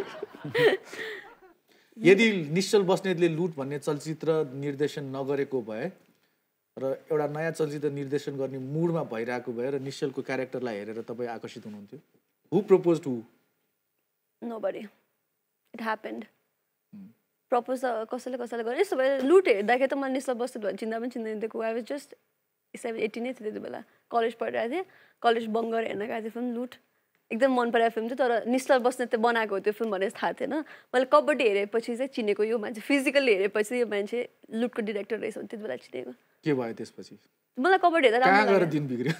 यदि निश्चल बस्नेतले लुट भन्ने चलचित्र निर्देशन नगरेको भए र एउटा नयाँ चलचित्र निर्देशन गर्ने मुडमा भइरहेको भए र निश्चलको क्यारेक्टरलाई हेरेर तपाईँ आकर्षित हुनुहुन्थ्यो who propose to nobody it happened propose कसैले कसैले गरे यस्तो भए लुट हेर्दाखेरि त मलाई निश्चल बस्नेत भन्ने चिन्ता पनि चिन्दैन दिएको I was just seven eighty नै थियो त्यति बेला कलेज पढिरहेको थिएँ कलेज बङ्ग गरेर हेर्न गएको थिएँ फिल्म लुट एकदम मन परेको फिल्म थियो तर निश्चल बस्नेत चाहिँ बनाएको हो त्यो फिल्म भनेर थाहा थिएन मैले कबड्डी हेरेपछि चाहिँ चिनेको यो मान्छे फिजिकल्ली हेरेपछि यो मान्छे लुटको डिरेक्टर रहेछ भने त्यति बेला चिनेको के भयो त्यसपछि मलाई कबड्डी हेर्दा कहाँ गएर दिन बिग्रियो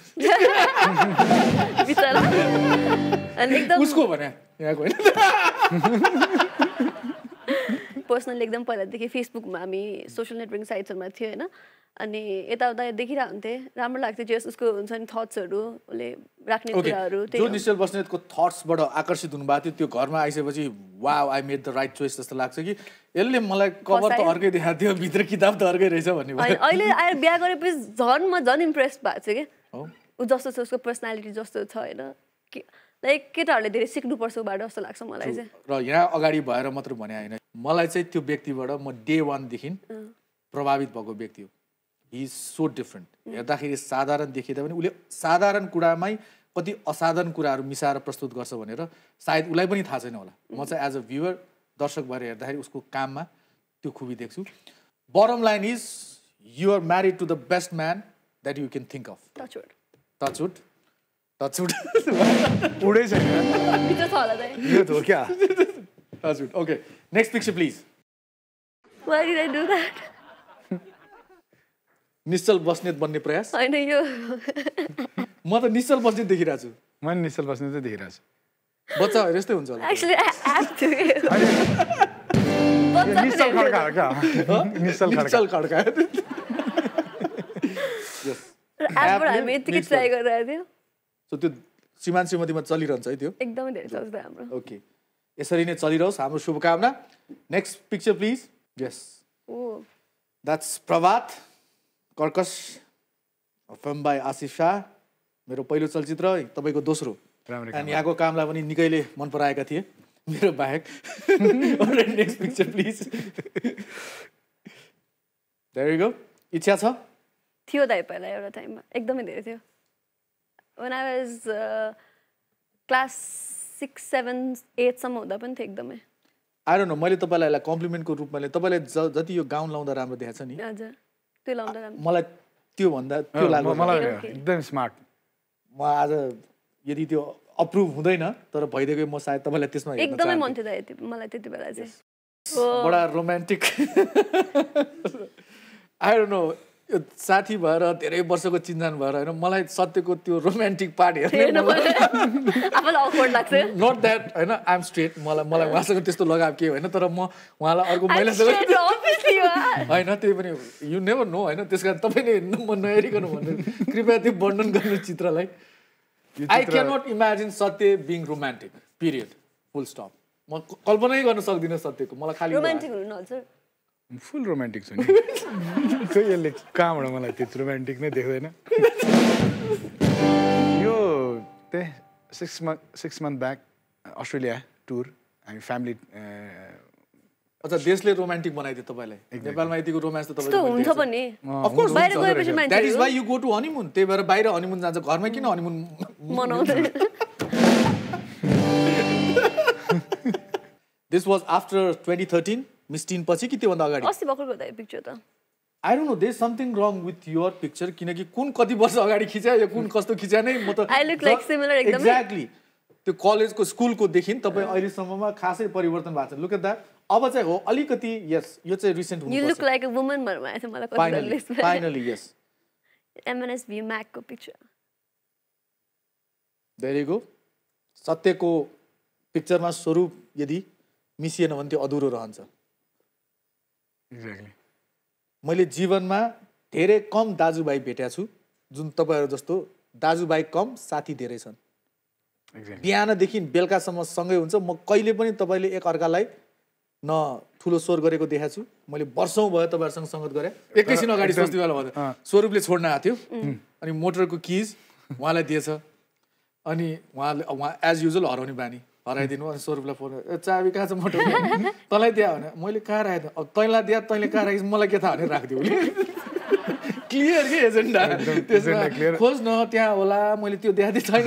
बिचरा अनि एकदम उसको भने यहाँको हैन पर्सनली एकदम पहिलादेखि फेसबुकमा हामी सोसियल नेटवर्किङ साइट्सहरूमा थियो होइन अनि यताउता देखिरहेको हुन्थेँ राम्रो लाग्थ्यो जस उसको हुन्छ नि थट्सहरू उसले राख्ने कुराहरू जो निश्चल बस्नेतको थट्सबाट आकर्षित हुनुभएको थियो त्यो घरमा आइसकेपछि wow I made the right choice जस्तो लाग्छ कि यसले मलाई कभर त अर्कै देखाएको थियो भित्र किताब त अर्कै रहेछ भन्ने भयो अहिले आएर बिहा गरेपछि झन् म झन् इम्प्रेस भएको छु कि ऊ जस्तो छ उसको पर्सनालिटी जस्तो छ होइन लाइक केटाहरूले धेरै सिक्नुपर्छ उबाट जस्तो लाग्छ मलाई चाहिँ र यहाँ अगाडि भएर मात्र भने होइन मलाई चाहिँ त्यो व्यक्तिबाट म डे वानदेखि प्रभावित भएको व्यक्ति हो हि इज सो डिफ्रेन्ट हेर्दाखेरि साधारण देखिँदा पनि उसले साधारण कुरामै कति असाधारण कुराहरू मिसाएर प्रस्तुत गर्छ भनेर सायद उसलाई पनि थाहा छैन होला म चाहिँ एज अ भ्युवर दर्शक भएर हेर्दाखेरि उसको काममा त्यो खुबी देख्छु bottom line is you are married to the best man that you can think of touchwood touchwood touchwood उडै छैन भित्र छ होला यो त हो क्या touchwood okay next picture please Why did I do that? Nishchal Basnet बन्ने प्रयास हैन यो म त निश्चल बस्नेत देखिरहेको छु म निश्चल बस्ने चाहिँ देखिरहेको छु बच्चा भएर यस्तै हुन्छ होला Actually, I have to. निश्चल खड्का हो क्या निश्चल खड्का निश्चल खड्का एपबाट हामी यतिकै ट्राई गरिरहेको थियौँ सो त्यो श्रीमान श्रीमतीमा चलिरहन्छ है त्यो एकदमै धेरै चल्छ हाम्रो ओके यसरी नै चलिरहोस् हाम्रो शुभकामना next picture please yes oh that's Prabhat Karkash film by Asif Shah मेरो पहिलो चलचित्र तपाईँको दोस्रो अनि यहाँको कामलाई पनि निकैले मन पराएका थिए मेरो बाहेक next picture please there you go इच्छा छ थियो दाइ पहिला एउटा टाइममा एकदमै धेरै थियो when I was class six seven एटसम्म हुँदा पनि थियो एकदमै आई डोन्ट नो मैले तपाईँलाई यसलाई कम्प्लिमेन्टको रूपमा लिएँ तपाईँले जति यो गाउन लाउँदा राम्रो देखाएको छ नि हजुर त्यो लाउँदा राम्रो मलाई त्यो भन्दा त्यो लाग्यो मलाई एकदम स्मार्ट म आज यदि त्यो अप्रुभ हुँदैन तर भइदिएको म सायद तपाईँलाई त्यसमा एकदमै मन थियो दाइ मलाई त्यति बेला चाहिँ बडा रोमान्टिक आई डोन्ट नो साथी भएर धेरै वर्षको चिन्जान भएर होइन मलाई सत्यको त्यो रोमान्टिक पार्ट हेर्ने नट द्याट होइन आइ एम स्ट्रेट मलाई मलाई उहाँसँग त्यस्तो लगाव के होइन तर म उहाँलाई अर्को महिलासँग होइन त्यही पनि यु नेभर नो होइन त्यस कारण तपाईँले हेर्नु म नहेरिकन भन्नु कृपया त्यो वर्णन गर्नु चित्रलाई I can not imagine Satya being romantic period full stop म कल्पनै गर्न सक्दिनँ सत्यको मलाई खालि रोमान्टिक हुनु हजुर फुल रोमान्टिक छु नि खै यसले कहाँबाट मलाई त्यति रोमान्टिक नै देख्दैन यो त्यही six month six month back Australia tour हामी फ्यामिली अच्छा देशले रोमान्टिक बनाइदियो तपाईँलाई नेपालमा यतिको रोमान्स त त्यस्तो हुन्छ पनि अफ कोर्स बाहिर गएपछि मान्छे that is why you go to honeymoon त्यही भएर बाहिर हनीमुन जान्छ घरमा किन हनीमुन मनाउँदैन this was after twenty thirteen Miss Teen पछि कि त्योभन्दा अगाडि अस्ति भर्खरको दाइ पिक्चर त I don't know there something wrong with your picture किनकि कुन कति वर्ष अगाडि खिच्या यो कुन कस्तो खिच्या नै म त आई लुक लाइक सिमिलर एकदमै एक्ज्याक्टली त्यो कलेजको स्कुलको देखि तपाईँ अहिलेसम्ममा खासै परिवर्तन भएको छ लुक एट द्याट अब चाहिँ हो अलिकति यस यो चाहिँ रिसेन्ट हुनु you look like a woman भन्नु भएको थियो मलाई फाइनली फाइनली यस एमएनएसभी म्याकको पिक्चर देयर यु गो सत्यको पिक्चरमा स्वरूप यदि मिसिएन भने त्यो अधुरो रहन्छ एक्ज्याक्टली मैले जीवनमा धेरै कम दाजुभाइ भेटेको छु जुन तपाईँहरू जस्तो दाजुभाइ कम साथी धेरै छन् बिहानदेखि बेलुकासम्म सँगै हुन्छ म कहिले पनि तपाईँले एक अर्कालाई न ठुलो स्वर गरेको देखाएको छु मैले वर्षौँ भयो तपाईँहरूसँग सङ्गत गरेँ एकैछिन अगाडि स्वस्तिमालाई भन्यो स्वरूपले छोड्न आएको थियो अनि मोटरको किज उहाँलाई दिएछ अनि उहाँले उहाँ एज युजल हराउने बानी हराइदिनु अनि स्वरूपलाई फोन चाबी कहाँ छ मोटर तँलाई दिया भने मैले कहाँ राखेँ अब तैँलाई दिया तैँले कहाँ राखेँ मलाई के थाहा भनेर राखिदियो क्लियर के एजेन्डा त्यसमा खोज न त्यहाँ होला मैले त्यो देखाएको छैन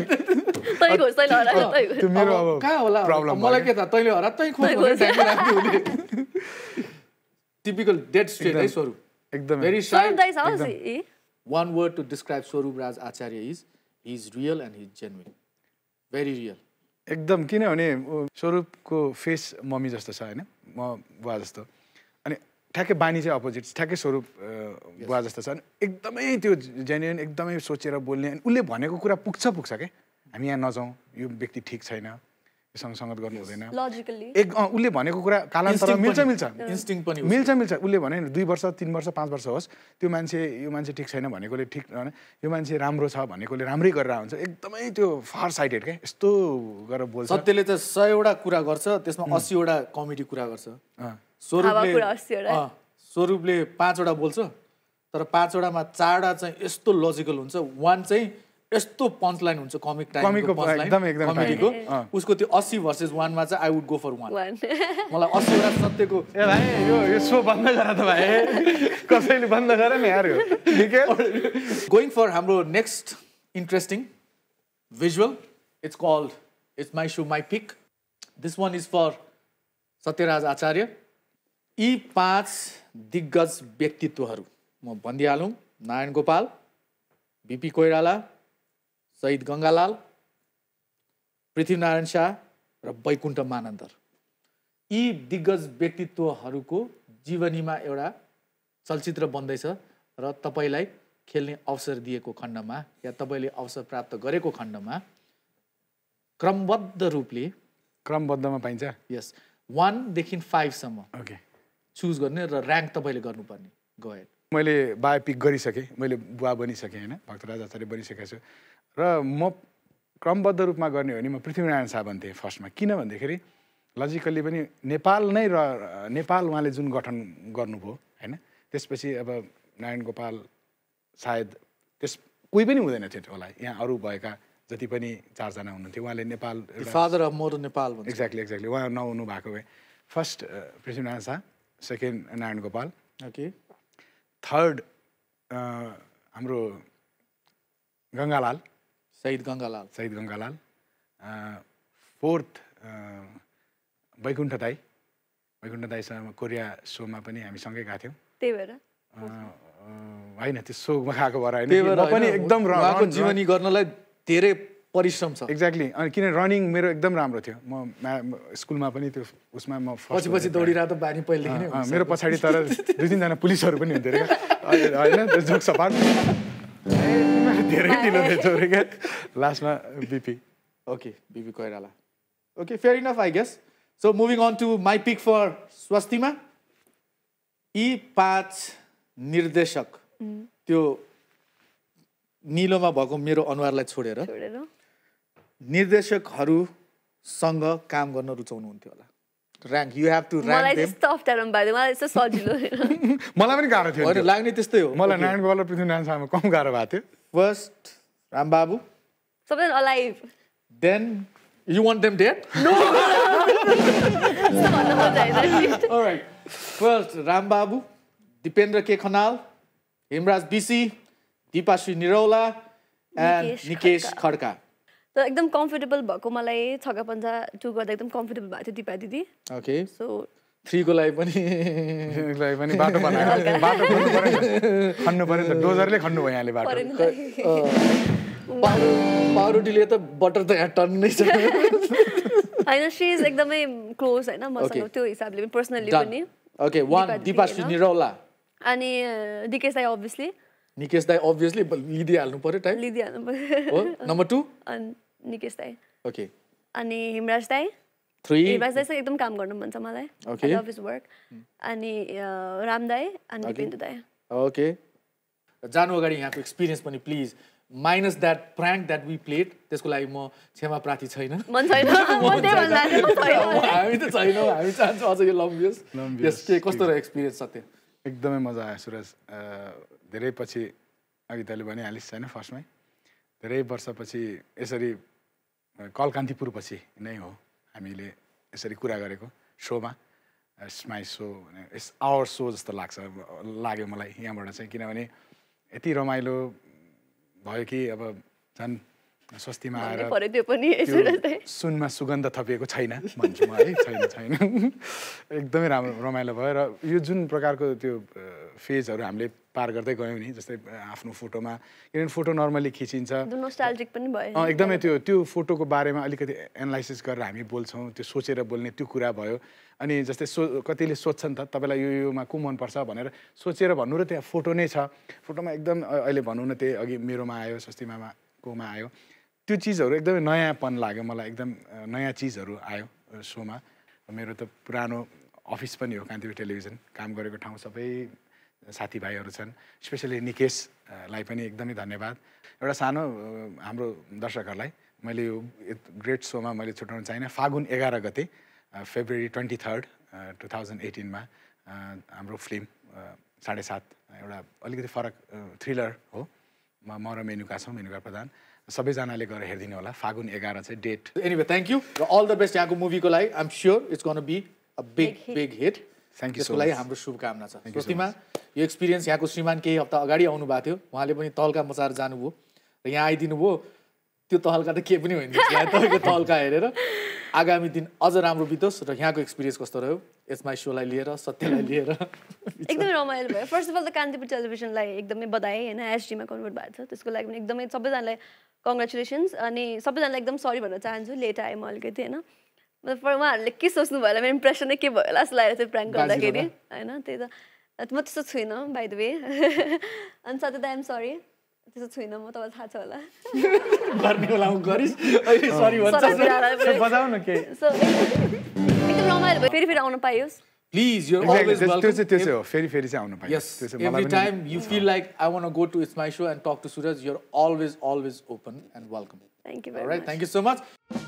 कहाँ होला मलाई के थाहा तैँले हरा तैँ खोज राखिदियो टिपिकल डेड स्ट्रेट है स्वरूप एकदम very shy one word to describe Swaroop Raj Acharya is he is real and he is genuine very real एकदम किनभने स्वरूपको फेस मम्मी जस्तो छ होइन म बुवा जस्तो अनि ठ्याक्कै बानी चाहिँ अपोजिट ठ्याक्कै स्वरूप बुवा जस्तो छ अनि एकदमै त्यो जेन्युइन एकदमै सोचेर बोल्ने अनि उसले भनेको कुरा पुग्छ पुग्छ क्या हामी यहाँ नजाउँ यो व्यक्ति ठिक छैन योसँग सङ्गत गर्नु हुँदैन लजिकली एक उसले भनेको कुरा कालान्तरमा मिल्छ मिल्छ इन्स्टिङ पनि मिल्छ मिल्छ उसले भने दुई वर्ष तिन वर्ष पाँच वर्ष होस् त्यो मान्छे यो मान्छे ठिक छैन भनेकोले ठिक यो मान्छे राम्रो छ भनेकोले राम्रै गरेर हुन्छ एकदमै त्यो फार साइडेड क्या यस्तो गरेर बोल्छ सत्यले चाहिँ सयवटा कुरा गर्छ त्यसमा अस्सीवटा कमेडी कुरा गर्छ स्वरूपले स्वरूपले पाँचवटा बोल्छ तर पाँचवटामा चारवटा चाहिँ यस्तो लजिकल हुन्छ वान चाहिँ यस्तो पञ्च लाइन हुन्छ कमिक टाइमको कमेडीको उसको त्यो अस्सी भर्सेस वानमा चाहिँ I would go for one मलाई अस्सीवटा सत्यको ए भाइ यो यो सो बन्द गर त भाइ कसैले बन्द गर नि यार गोइङ फर हाम्रो next interesting visual it's called it's my so my pick this one is for Satyaraj Acharya यी पाँच दिग्गज व्यक्तित्वहरू म भनिदिइहालौँ नारायण गोपाल बिपी कोइराला शहीद गङ्गालाल पृथ्वीनारायण शाह र वैकुण्ठ मानन्दर यी दिग्गज व्यक्तित्वहरूको जीवनीमा एउटा चलचित्र बन्दैछ र तपाईलाई खेल्ने अवसर दिएको खण्डमा या तपाईले अवसर प्राप्त गरेको खण्डमा क्रमबद्ध रूपले क्रमबद्धमा पाइन्छ यस one देखि five सम्म ओके चुज गर्ने र र्याङ्क तपाईले गर्नुपर्ने गो अहेड मैले बायोपिक गरिसकेँ मैले बुवा बनिसकेँ होइन भक्तराज आचार्य बनिसकेको छु र म क्रमबद्ध रूपमा गर्ने हो भने म पृथ्वीनारायण शाह भन्थेँ फर्स्टमा किन भन्दाखेरि लजिकल्ली पनि नेपाल नै र नेपाल उहाँले जुन गठन गर्नुभयो होइन त्यसपछि अब नारायण गोपाल सायद त्यस कोही पनि हुँदैन थियो होला यहाँ अरू भएका जति पनि चारजना हुनुहुन्थ्यो उहाँले Nepal father of modern Nepal भन्छ एक्ज्याक्टली एक्ज्याक्टली उहाँ नहुनु भएको भए first Prithvinarayan Shah second Narayan Gopal okay third हाम्रो गङ्गालाल शहीद गङ्गालाल शहीद गङ्गालाल फोर्थ वैकुण्ठ दाई वैकुण्ठ दाईसँग कोरिया सोमा पनि हामी सँगै गएको थियौँ त्यही भएर होइन त्यो सोमा खाएको भएर होइन पनि एकदम उहाँको जीवनी गर्नलाई धेरै परिश्रम छ एक्ज्याक्टली अनि किन रनिङ मेरो एकदम राम्रो थियो म स्कुलमा पनि त्यो उसमा म पछि पछि दौडिरहेको त बानी पहिलेदेखि नै मेरो पछाडि तर दुई तिनजना पुलिसहरू पनि हुन्थ्यो अरे होइन त्यो जोक सपाट धेरै ढिलो थियो अरे क्या लास्टमा BP okay BP Koirala okay fair enough I guess so moving on to my pick for Swastima यी पाँच निर्देशक त्यो निलोमा भएको मेरो अनुहारलाई छोडेर छोडेर निर्देशकहरूसँग काम गर्न रुचाउनुहुन्थ्यो होला र्याङ्क यु हेभ टु मलाई र्याङ्क चाहिँ टफ टाइम भयो मलाई यस्तो सजिलो मलाई पनि गाह्रो थियो होइन लाग्ने त्यस्तै हो मलाई नारायण गोपाल र पृथ्वीनारायण शाहमा कम गाह्रो भएको थियो फर्स्ट रामबाबु सबैजना alive then you want them dead alright first Rambabu Dipendra K Khanal Hemraj BC Dipashree Niraula and Nikesh Khadka त एकदम कम्फर्टेबल भएको मलाई छक्का पन्जा टु गर्दा एकदम कम्फर्टेबल भएको थियो दिपा दिदी ओके सो थ्रीको लागि पनि पनि बाटो बनायो बाटो खन्नु पर्यो खन्नु पर्यो नि त डोजरले खन्नु भयो यहाँले बाटो पाउरोटीले त बटर त यहाँ टन नै छ होइन सी इज एकदमै क्लोज होइन मसँग त्यो हिसाबले पनि पर्सनली पनि ओके वान दीपाश्री निरौला अनि डिकेश दाई अभियसली निकेश दाई अभियसली लिदिहाल्नु पर्यो टाइम लिदिहाल्नु पर्यो नम्बर टू अनि निकेश दाई ओके अनि हिमराज दाई थ्री हिमराज दाई चाहिँ एकदम काम गर्नु मन छ मलाई आई लभ हिज वर्क अनि राम दाई अनि दिपेन्द्र दाई ओके जानु अगाडि यहाँको एक्सपिरियन्स पनि please minus that prank that we played त्यसको लागि म क्षमा प्रार्थी छैन मन छैन हामी त छैनौँ हामी चाहन्छौँ अझ यो लम्बियोस् यस के कस्तो रह्यो एक्सपिरियन्स सत्य एकदमै मजा आयो सुरज धेरै पछि अघि तैँले भनिहालिस् होइन फर्स्टमै धेरै वर्षपछि यसरी कल कान्तिपुर पछि नै हो हामीले यसरी कुरा गरेको सोमा स्माई सो यस आवर सो जस्तो लाग्छ लाग्यो मलाई यहाँबाट चाहिँ किनभने यति रमाइलो भयो कि अब झन् स्वस्तिमा आएर सुनमा सुगन्ध थपिएको छैन भन्छु म है छैन छैन एकदमै राम्रो रमाइलो भयो र यो जुन प्रकारको त्यो फेजहरू हामीले पार गर्दै गयौँ नि जस्तै आफ्नो फोटोमा किनभने फोटो नर्मली खिचिन्छ नोस्टाल्जिक पनि भयो एकदमै त्यो त्यो फोटोको बारेमा अलिकति एनालाइसिस गरेर हामी बोल्छौँ त्यो सोचेर बोल्ने त्यो कुरा भयो अनि जस्तै सो कतिले सोध्छन् त तपाईँलाई यो योमा को मनपर्छ भनेर सोचेर भन्नु र त्यहाँ फोटो नै छ फोटोमा एकदम अहिले भनौँ न त्यही अघि मेरोमा आयो स्वस्तिमामा कोमा आयो त्यो चिजहरू एकदमै नयाँपन लाग्यो मलाई एकदम नयाँ चिजहरू आयो सोमा मेरो त पुरानो अफिस पनि हो कान्तिपुर टेलिभिजन काम गरेको ठाउँ सबै साथीभाइहरू छन् स्पेसली निकेशलाई पनि एकदमै धन्यवाद एउटा सानो हाम्रो दर्शकहरूलाई मैले यो ग्रेट सोमा मैले छुट्याउन चाहिनँ फागुन एघार गते February twenty third two thousand एटिनमा हाम्रो फिल्म साढे सात एउटा अलिकति फरक थ्रिलर हो म म र मेनुका छौँ मेनुका प्रधान सबैजनाले गएर हेरिदिनु होला फागुन एघार चाहिँ डेट एनिवे थ्याङ्क यू र अल द बेस्ट यहाँको मुभीको लागि I am sure it's gonna be a big big hit thank you त्यसको लागि हाम्रो शुभकामना छ स्वस्तिमा यो एक्सपिरियन्स यहाँको श्रीमान केही हप्ता अगाडि आउनु भएको थियो उहाँले पनि तहल्का मचाएर जानुभयो र यहाँ आइदिनु भयो त्यो तहल्का त के पनि होइन तपाईँको तहल्का हेरेर आगामी दिन अझ राम्रो बितोस् र यहाँको एक्सपिरियन्स कस्तो रह्यो यसमा सोलाई लिएर सत्यलाई लिएर एकदमै रमाइलो भयो फर्स्ट अफ अल त कान्तिपुर टेलिभिजनलाई एकदमै बधाई होइन एसडीमा कन्भर्ट भएको छ त्यसको लागि पनि एकदमै सबैजनालाई कङ्ग्रेचुलेसन्स अनि सबैजनालाई एकदम सरी भन्न चाहन्छु लेट आएँ म अलिकति होइन मतलब उहाँहरूले के सोच्नु भयो होला मेरो इम्प्रेसन नै के भयो होला जस्तो लागेको थियो प्र्याङ्क गर्दाखेरि होइन त्यही त म त्यस्तो छुइनँ बाई द वे अनि साथै त आइएम सरी त्यस्तो छुइनँ म तपाईँलाई थाहा छ होला गर्ने बेला गरिस् अहिले सरी भन्छ बजाउ न के सो एकदम रमाइलो भयो फेरि फेरि आउन पाइयोस् Please, you're always welcome. त्यो चाहिँ त्यो चाहिँ हो फेरि फेरि चाहिँ आउनु पाइयो Yes, every time you feel like I want to go to It's My Show and talk to Suraj, you're always, always open and welcome. Thank you very All right, much. thank you so much.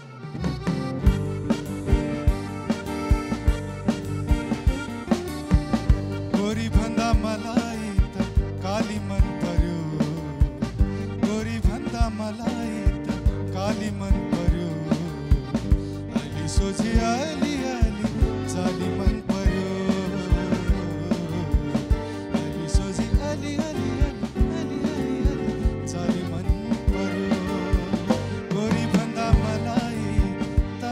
गोरी भन्दा मलाई त काली मन पर्यो गोरी भन्दा मलाई त काली मन पर्यो अलि सोझी अलि अलि जाली मन पर्यो अलि सोझी अलि अलि अलि अलि अलि जाली मन पर्यो गोरी भन्दा मलाई त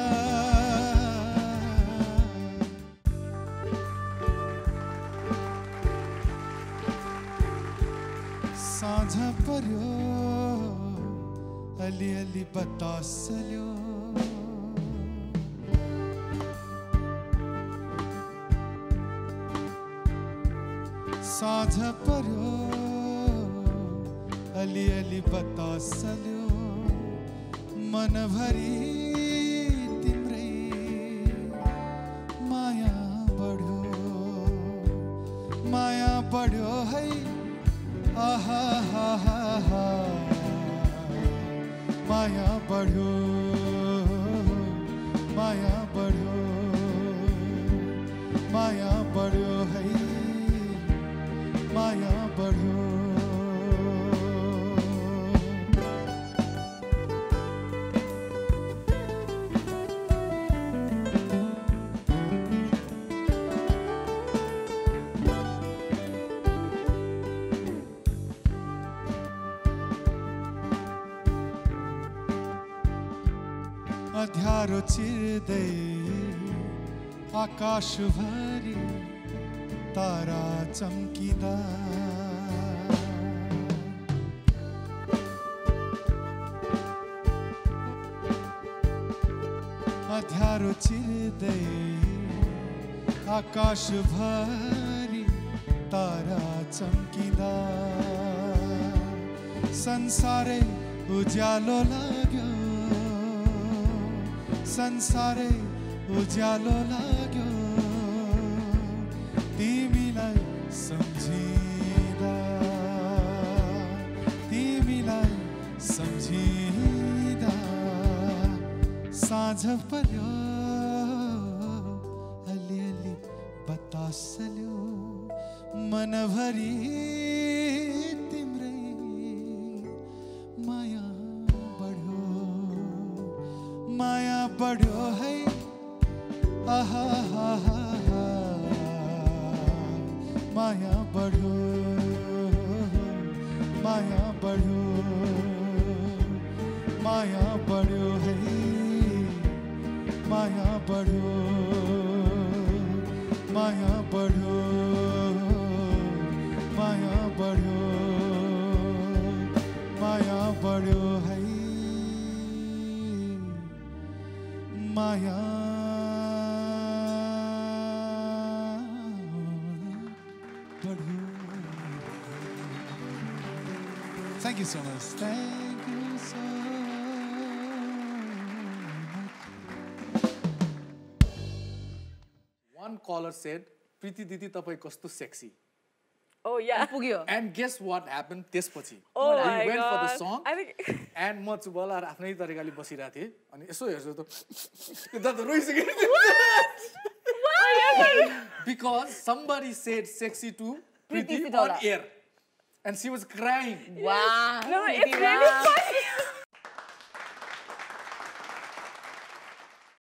साँझ पर्यो अलि अलि बतासल्यो साँझ पर्यो अलि अलि बतासल्यो मनभरि तिम्रै माया बढ्यो माया बढ्यो है आहा हा हा हा माया बढ्यो माया बढ्यो माया बढ्यो है माया बढ्यो अध्यारो चिर्दै आकाशभरि तारा चम्किँदा अध्यारो चिर्दै आकाशभरि तारा चम्किँदा संसारै उज्यालो लाग्यो संसारै उज्यालो लाग्यो तिमीलाई सम्झिँदा तिमीलाई सम्झिँदा साँझ पर्यो अलि अलि बतासल्यो मनभरि तिम्रै माया बढ्यो माया बढ्यो है आहा हा हा हा माया बढ्यो माया बढ्यो माया बढ्यो है माया बढ्यो माया बढ्यो माया बढ्यो माया बढ्यो है माया बढ्यो Thank you so much. Thank you so much. One caller said, Preeti Didi tapai kasto sexy. Oh yeah. पुग्यो. And guess what happened त्यसपछि? Oh we my went God. for the song. I think and म चुबला आफ्नै तरिकाले बसिरहेको थिएँ अनि यसो हेर्छु त यो त रोइसक्यो. Because somebody said sexy to Preeti on air and she was crying. wow. No, it's really funny.